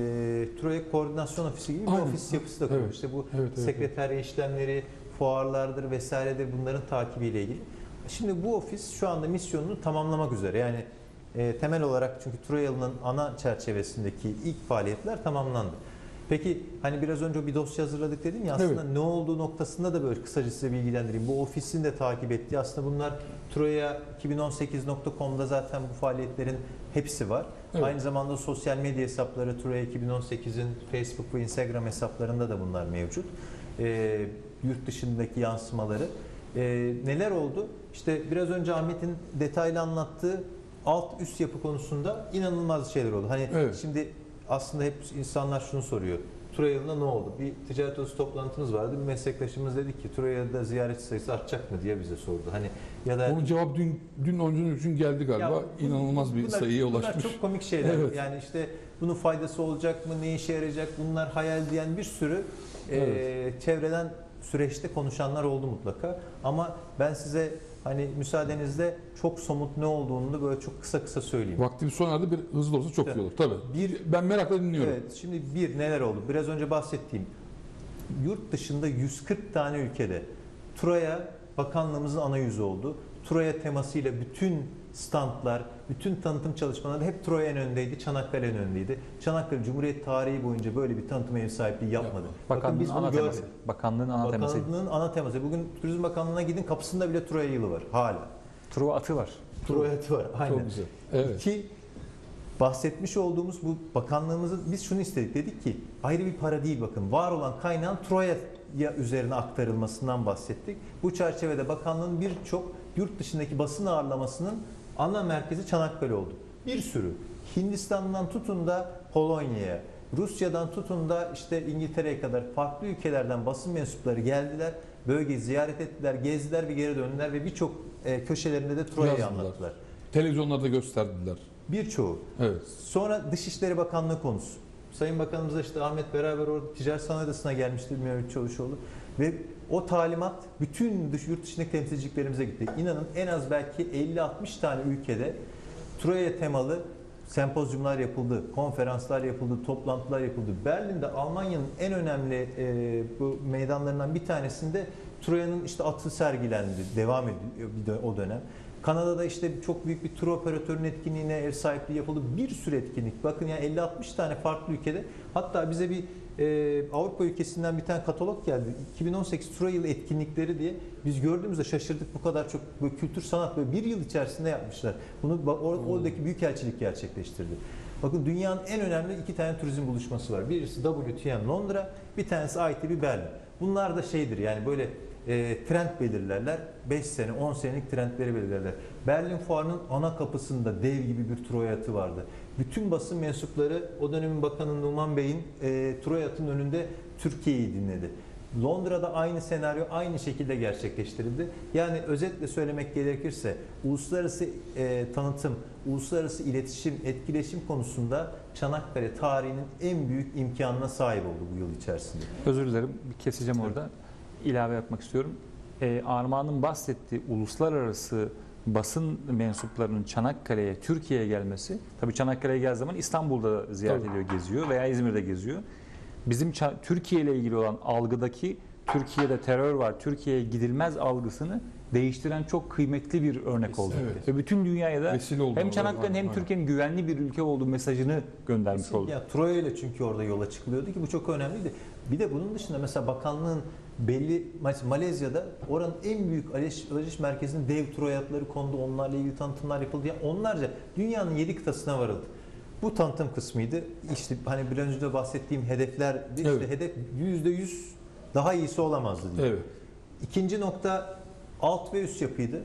e, Troya Koordinasyon Ofisi gibi bir Aynen. ofis yapısı da kuruldu. Evet. İşte bu Evet, evet, sekreterya işlemleri, fuarlardır vesairedir bunların takibiyle ilgili. Şimdi bu ofis şu anda misyonunu tamamlamak üzere. Yani e, temel olarak çünkü Troyalı'nın ana çerçevesindeki ilk faaliyetler tamamlandı. Peki hani biraz önce bir dosya hazırladık dedim ya aslında Evet. ne olduğu noktasında da böyle kısaca size bilgilendireyim. Bu ofisin de takip ettiği aslında bunlar troya iki bin on sekiz nokta com'da zaten bu faaliyetlerin hepsi var. Evet. Aynı zamanda sosyal medya hesapları Troya iki bin on sekizin Facebook ve Instagram hesaplarında da bunlar mevcut. E, yurt dışındaki yansımaları. E, neler oldu? İşte biraz önce Ahmet'in detaylı anlattığı alt üst yapı konusunda inanılmaz şeyler oldu. Hani Evet. şimdi aslında hep insanlar şunu soruyor. Troyalı'na ne oldu? Bir ticaret odası toplantımız vardı. Bir meslektaşımız dedi ki Troya'da ziyaretçi sayısı artacak mı diye bize sordu. Hani ya da Onun cevabı dün dün onun için geldi galiba. ya bu- İnanılmaz bir bunlar- sayıya Bunlar ulaşmış. çok komik şeyler. Evet. Yani işte bunun faydası olacak mı? Ne işe yarayacak? Bunlar hayal diyen bir sürü e, Evet. çevreden süreçte konuşanlar oldu mutlaka. Ama ben size hani müsaadenizle çok somut ne olduğunu da böyle çok kısa kısa söyleyeyim. Vaktimiz sona erdi. Bir hızlı olsa çok iyi olur. Tabii. Bir Ben merakla dinliyorum. Evet, şimdi bir neler oldu? Biraz önce bahsettiğim yurt dışında yüz kırk tane ülkede Troya Bakanlığımızın ana yüzü oldu. Troya temasıyla bütün standlar, bütün tanıtım çalışmaları hep Troya en öndeydi, Çanakkale en öndeydi. Çanakkale Cumhuriyet tarihi boyunca böyle bir tanıtım ev sahipliği yapmadı. Bakın Bakanlığın biz bunu ana teması. görmedik. Bakanlığın ana teması. Bakanlığın ana teması. Bugün Turizm Bakanlığı'na gidin kapısında bile Troya yılı var hala. Truva atı var. Troya atı var. Aynen. Çok güzel. Evet. Ki bahsetmiş olduğumuz bu bakanlığımızın biz şunu istedik dedik ki ayrı bir para değil bakın var olan kaynağın Troya'ya üzerine aktarılmasından bahsettik. Bu çerçevede bakanlığın birçok yurt dışındaki basın ağırlamasının ana merkezi Çanakkale oldu. Bir sürü Hindistan'dan tutun da Polonya'ya, Rusya'dan tutun da işte İngiltere'ye kadar farklı ülkelerden basın mensupları geldiler. Bölgeyi ziyaret ettiler, gezdiler ve geri döndüler ve birçok e, köşelerinde de Troya'yı Yazdılar. anlattılar. Televizyonlarda gösterdiler. Birçoğu. Evet. Sonra Dışişleri Bakanlığı konusu. Sayın Bakanımız da işte Ahmet beraber orada Ticaret Sanayi Odası'na gelmişti Mevlüt Çavuşoğlu. Ve o talimat bütün dış, yurt dışındaki temsilciliklerimize gitti. İnanın en az belki elli altmış tane ülkede Troya temalı sempozyumlar yapıldı, konferanslar yapıldı, toplantılar yapıldı. Berlin'de Almanya'nın en önemli e, bu meydanlarından bir tanesinde Troya'nın işte atı sergilendi, devam ediyor bir de o dönem. Kanada'da işte çok büyük bir tur operatörünün etkinliğine ev sahipliği yapıldı. Bir sürü etkinlik. Bakın yani elli altmış tane farklı ülkede. Hatta bize bir e, Avrupa ülkesinden bir tane katalog geldi. iki bin on sekiz Troya yılı etkinlikleri diye. Biz gördüğümüzde şaşırdık bu kadar çok böyle kültür sanat böyle bir yıl içerisinde yapmışlar. Bunu or- oradaki büyükelçilik gerçekleştirdi. Bakın dünyanın en önemli iki tane turizm buluşması var. Birisi W T M Londra, bir tanesi I T B Berlin. Bunlar da şeydir yani böyle e, trend belirlerler. beş sene, on senelik trendleri belirlerler. Berlin Fuarı'nın ana kapısında dev gibi bir Troya atı vardı. Bütün basın mensupları o dönemin bakanı Numan Bey'in e, Troya atının önünde Türkiye'yi dinledi. Londra'da aynı senaryo aynı şekilde gerçekleştirildi. Yani özetle söylemek gerekirse uluslararası e, tanıtım, uluslararası iletişim, etkileşim konusunda Çanakkale tarihinin en büyük imkanına sahip oldu bu yıl içerisinde. Özür dilerim, bir keseceğim orada. İlave yapmak istiyorum. Ee, Armağan'ın bahsettiği uluslararası basın mensuplarının Çanakkale'ye, Türkiye'ye gelmesi, tabii Çanakkale'ye geldiği zaman İstanbul'da ziyaret Tabii. ediyor, geziyor veya İzmir'de geziyor. Bizim Türkiye ile ilgili olan algıdaki Türkiye'de terör var, Türkiye'ye gidilmez algısını değiştiren çok kıymetli bir örnek oldu. Evet. Ve bütün dünyaya da Vesile oldu. hem Çanakkale'nin hem Aynen. Türkiye'nin güvenli bir ülke olduğu mesajını göndermiş oldu. Ya Troya ile çünkü orada yola çıkılıyordu ki bu çok önemliydi. Bir de bunun dışında mesela bakanlığın belli Malezya'da oranın en büyük alışveriş merkezinin dev Troya atları kondu. Onlarla ilgili tanıtımlar yapıldı. Yani onlarca dünyanın yedi kıtasına varıldı. Bu tanıtım kısmıydı. İşte hani bir önce de bahsettiğim hedefler, işte Evet. hedef yüzde yüz daha iyisi olamazdı diye. Evet. İkinci nokta alt ve üst yapıydı.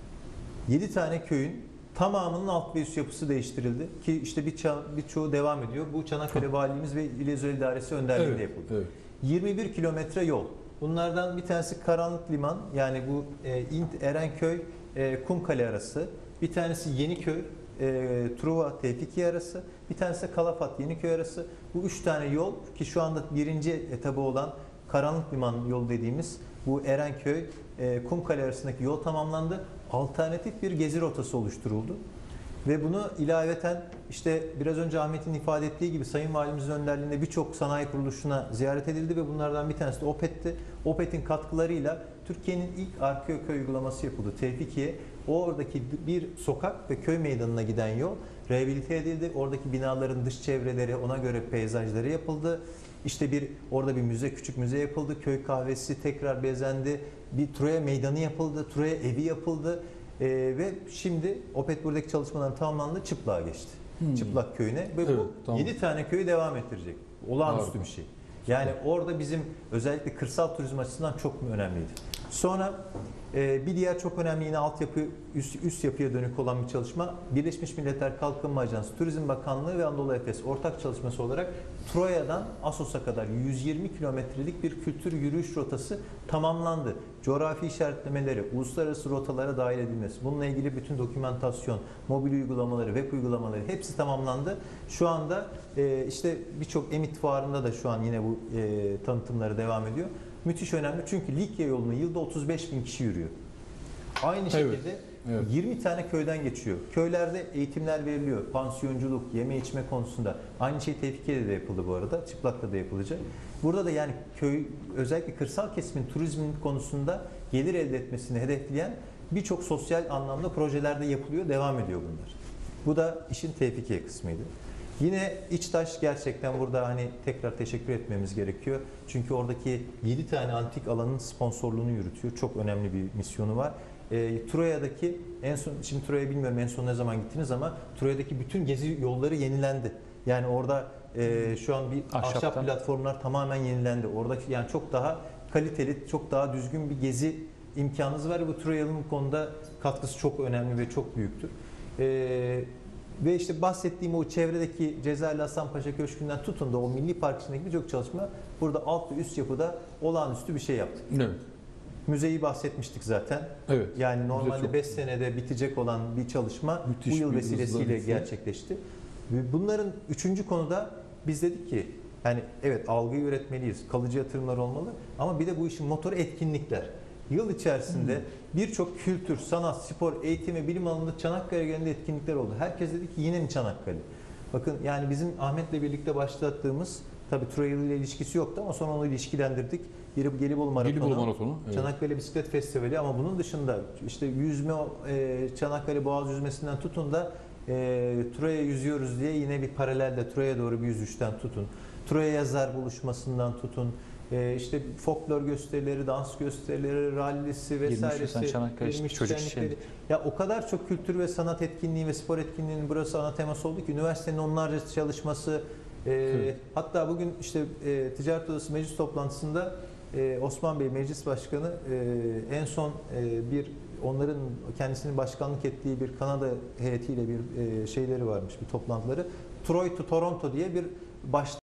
yedi tane köyün tamamının alt ve üst yapısı değiştirildi ki işte bir birçoğu devam ediyor. Bu Çanakkale Valiliğimiz ve İl Özel İdaresi önderliğinde Evet. yapıldı. Evet. yirmi bir kilometre yol. Bunlardan bir tanesi Karanlık Liman, yani bu e, İnt Erenköy e, Kumkale arası. Bir tanesi Yeniköy e, Truva Tevfikiye arası. Bir tanesi de Kalafat Yeniköy arası. Bu üç tane yol ki şu anda birinci etabı olan Karanlık Liman yolu dediğimiz bu Erenköy e, Kumkale arasındaki yol tamamlandı. Alternatif bir gezi rotası oluşturuldu. Ve bunu ilaveten işte biraz önce Ahmet'in ifade ettiği gibi Sayın Valimizin önderliğinde birçok sanayi kuruluşuna ziyaret edildi ve bunlardan bir tanesi de OPET'ti. OPET'in katkılarıyla Türkiye'nin ilk arkeoköy uygulaması yapıldı. Tevfikiye, oradaki bir sokak ve köy meydanına giden yol rehabilite edildi. Oradaki binaların dış çevreleri, ona göre peyzajları yapıldı. İşte bir orada bir müze, küçük müze yapıldı. Köy kahvesi tekrar bezendi. Bir Troya meydanı yapıldı. Troya evi yapıldı. Ee, ve şimdi OPET buradaki çalışmaların tamamlandı. Çıplak'a geçti. Hmm. Çıplak köyüne ve Evet, bu tamam. yedi tane köyü devam ettirecek. Olağanüstü Harika. bir şey. Yani orada bizim özellikle kırsal turizm açısından çok önemliydi. Sonra e, bir diğer çok önemli yine altyapı, üst, üst yapıya dönük olan bir çalışma Birleşmiş Milletler Kalkınma Ajansı, Turizm Bakanlığı ve Anadolu Efes ortak çalışması olarak Troya'dan Assos'a kadar yüz yirmi kilometrelik bir kültür yürüyüş rotası tamamlandı. Coğrafi işaretlemeleri, uluslararası rotalara dahil edilmesi, bununla ilgili bütün dokümantasyon, mobil uygulamaları, web uygulamaları hepsi tamamlandı. Şu anda e, işte birçok Emit Fuarı'nda da şu an yine bu e, tanıtımları devam ediyor. Müthiş önemli çünkü Likya yolunu yılda otuz beş bin kişi yürüyor. Aynı şekilde Evet, evet. yirmi tane köyden geçiyor. Köylerde eğitimler veriliyor. Pansiyonculuk, yeme içme konusunda. Aynı şey Tevfikiye'de de yapıldı bu arada. Çıplak'ta da yapılacak. Burada da yani köy, özellikle kırsal kesimin turizmin konusunda gelir elde etmesini hedefleyen birçok sosyal anlamda projelerde yapılıyor, devam ediyor bunlar. Bu da işin Tevfikiye kısmıydı. Yine İçtaş gerçekten burada hani tekrar teşekkür etmemiz gerekiyor. Çünkü oradaki yedi tane antik alanın sponsorluğunu yürütüyor. Çok önemli bir misyonu var. E, Troya'daki en son, şimdi Troya'ya bilmiyorum en son ne zaman gittiniz ama Troya'daki bütün gezi yolları yenilendi. Yani orada e, şu an bir Ahşaptan. ahşap platformlar tamamen yenilendi. Oradaki yani çok daha kaliteli, çok daha düzgün bir gezi imkanınız var. Bu Troya'nın bu konuda katkısı çok önemli ve çok büyüktür. E, Ve işte bahsettiğim o çevredeki Cezayirli Hasanpaşa Köşkü'nden tutun da o Milli Park içindeki birçok çalışma burada alt ve üst yapıda olağanüstü bir şey yaptık. Evet. Müzeyi bahsetmiştik zaten. Evet. Yani normalde çok- beş senede bitecek olan bir çalışma Müthiş bu yıl bir vesilesiyle hızla bitti. gerçekleşti. Ve bunların üçüncü konuda biz dedik ki yani evet algıyı üretmeliyiz, kalıcı yatırımlar olmalı ama bir de bu işin motoru etkinlikler. Yıl içerisinde Hmm. birçok kültür, sanat, spor, eğitim ve bilim alanında Çanakkale genelinde etkinlikler oldu. Herkes dedi ki yine mi Çanakkale? Bakın yani bizim Ahmet'le birlikte başlattığımız, tabii Troya ile ilişkisi yoktu ama sonra onu ilişkilendirdik. Biri Gelibolu Maratonu, Gelibolu Maratonu, evet. Çanakkale Bisiklet Festivali ama bunun dışında işte yüzme, e, Çanakkale Boğaz yüzmesinden tutun da e, Troya yüzüyoruz diye yine bir paralelde Troya'ya doğru bir yüzüşten tutun. Troya yazar buluşmasından tutun. e, işte folklor gösterileri, dans gösterileri, rallisi vesairesi. Nisan Çanakkale yirmi üç Çocuk şenlikleri. Şenliği. Ya o kadar çok kültür ve sanat etkinliği ve spor etkinliğinin burası ana teması oldu ki üniversitenin onlarca çalışması. e, Evet. Hatta bugün işte e, Ticaret Odası meclis toplantısında e, Osman Bey meclis başkanı e, en son e, bir onların kendisinin başkanlık ettiği bir Kanada heyetiyle bir e, şeyleri varmış, bir toplantıları. Troy to Toronto diye bir başlık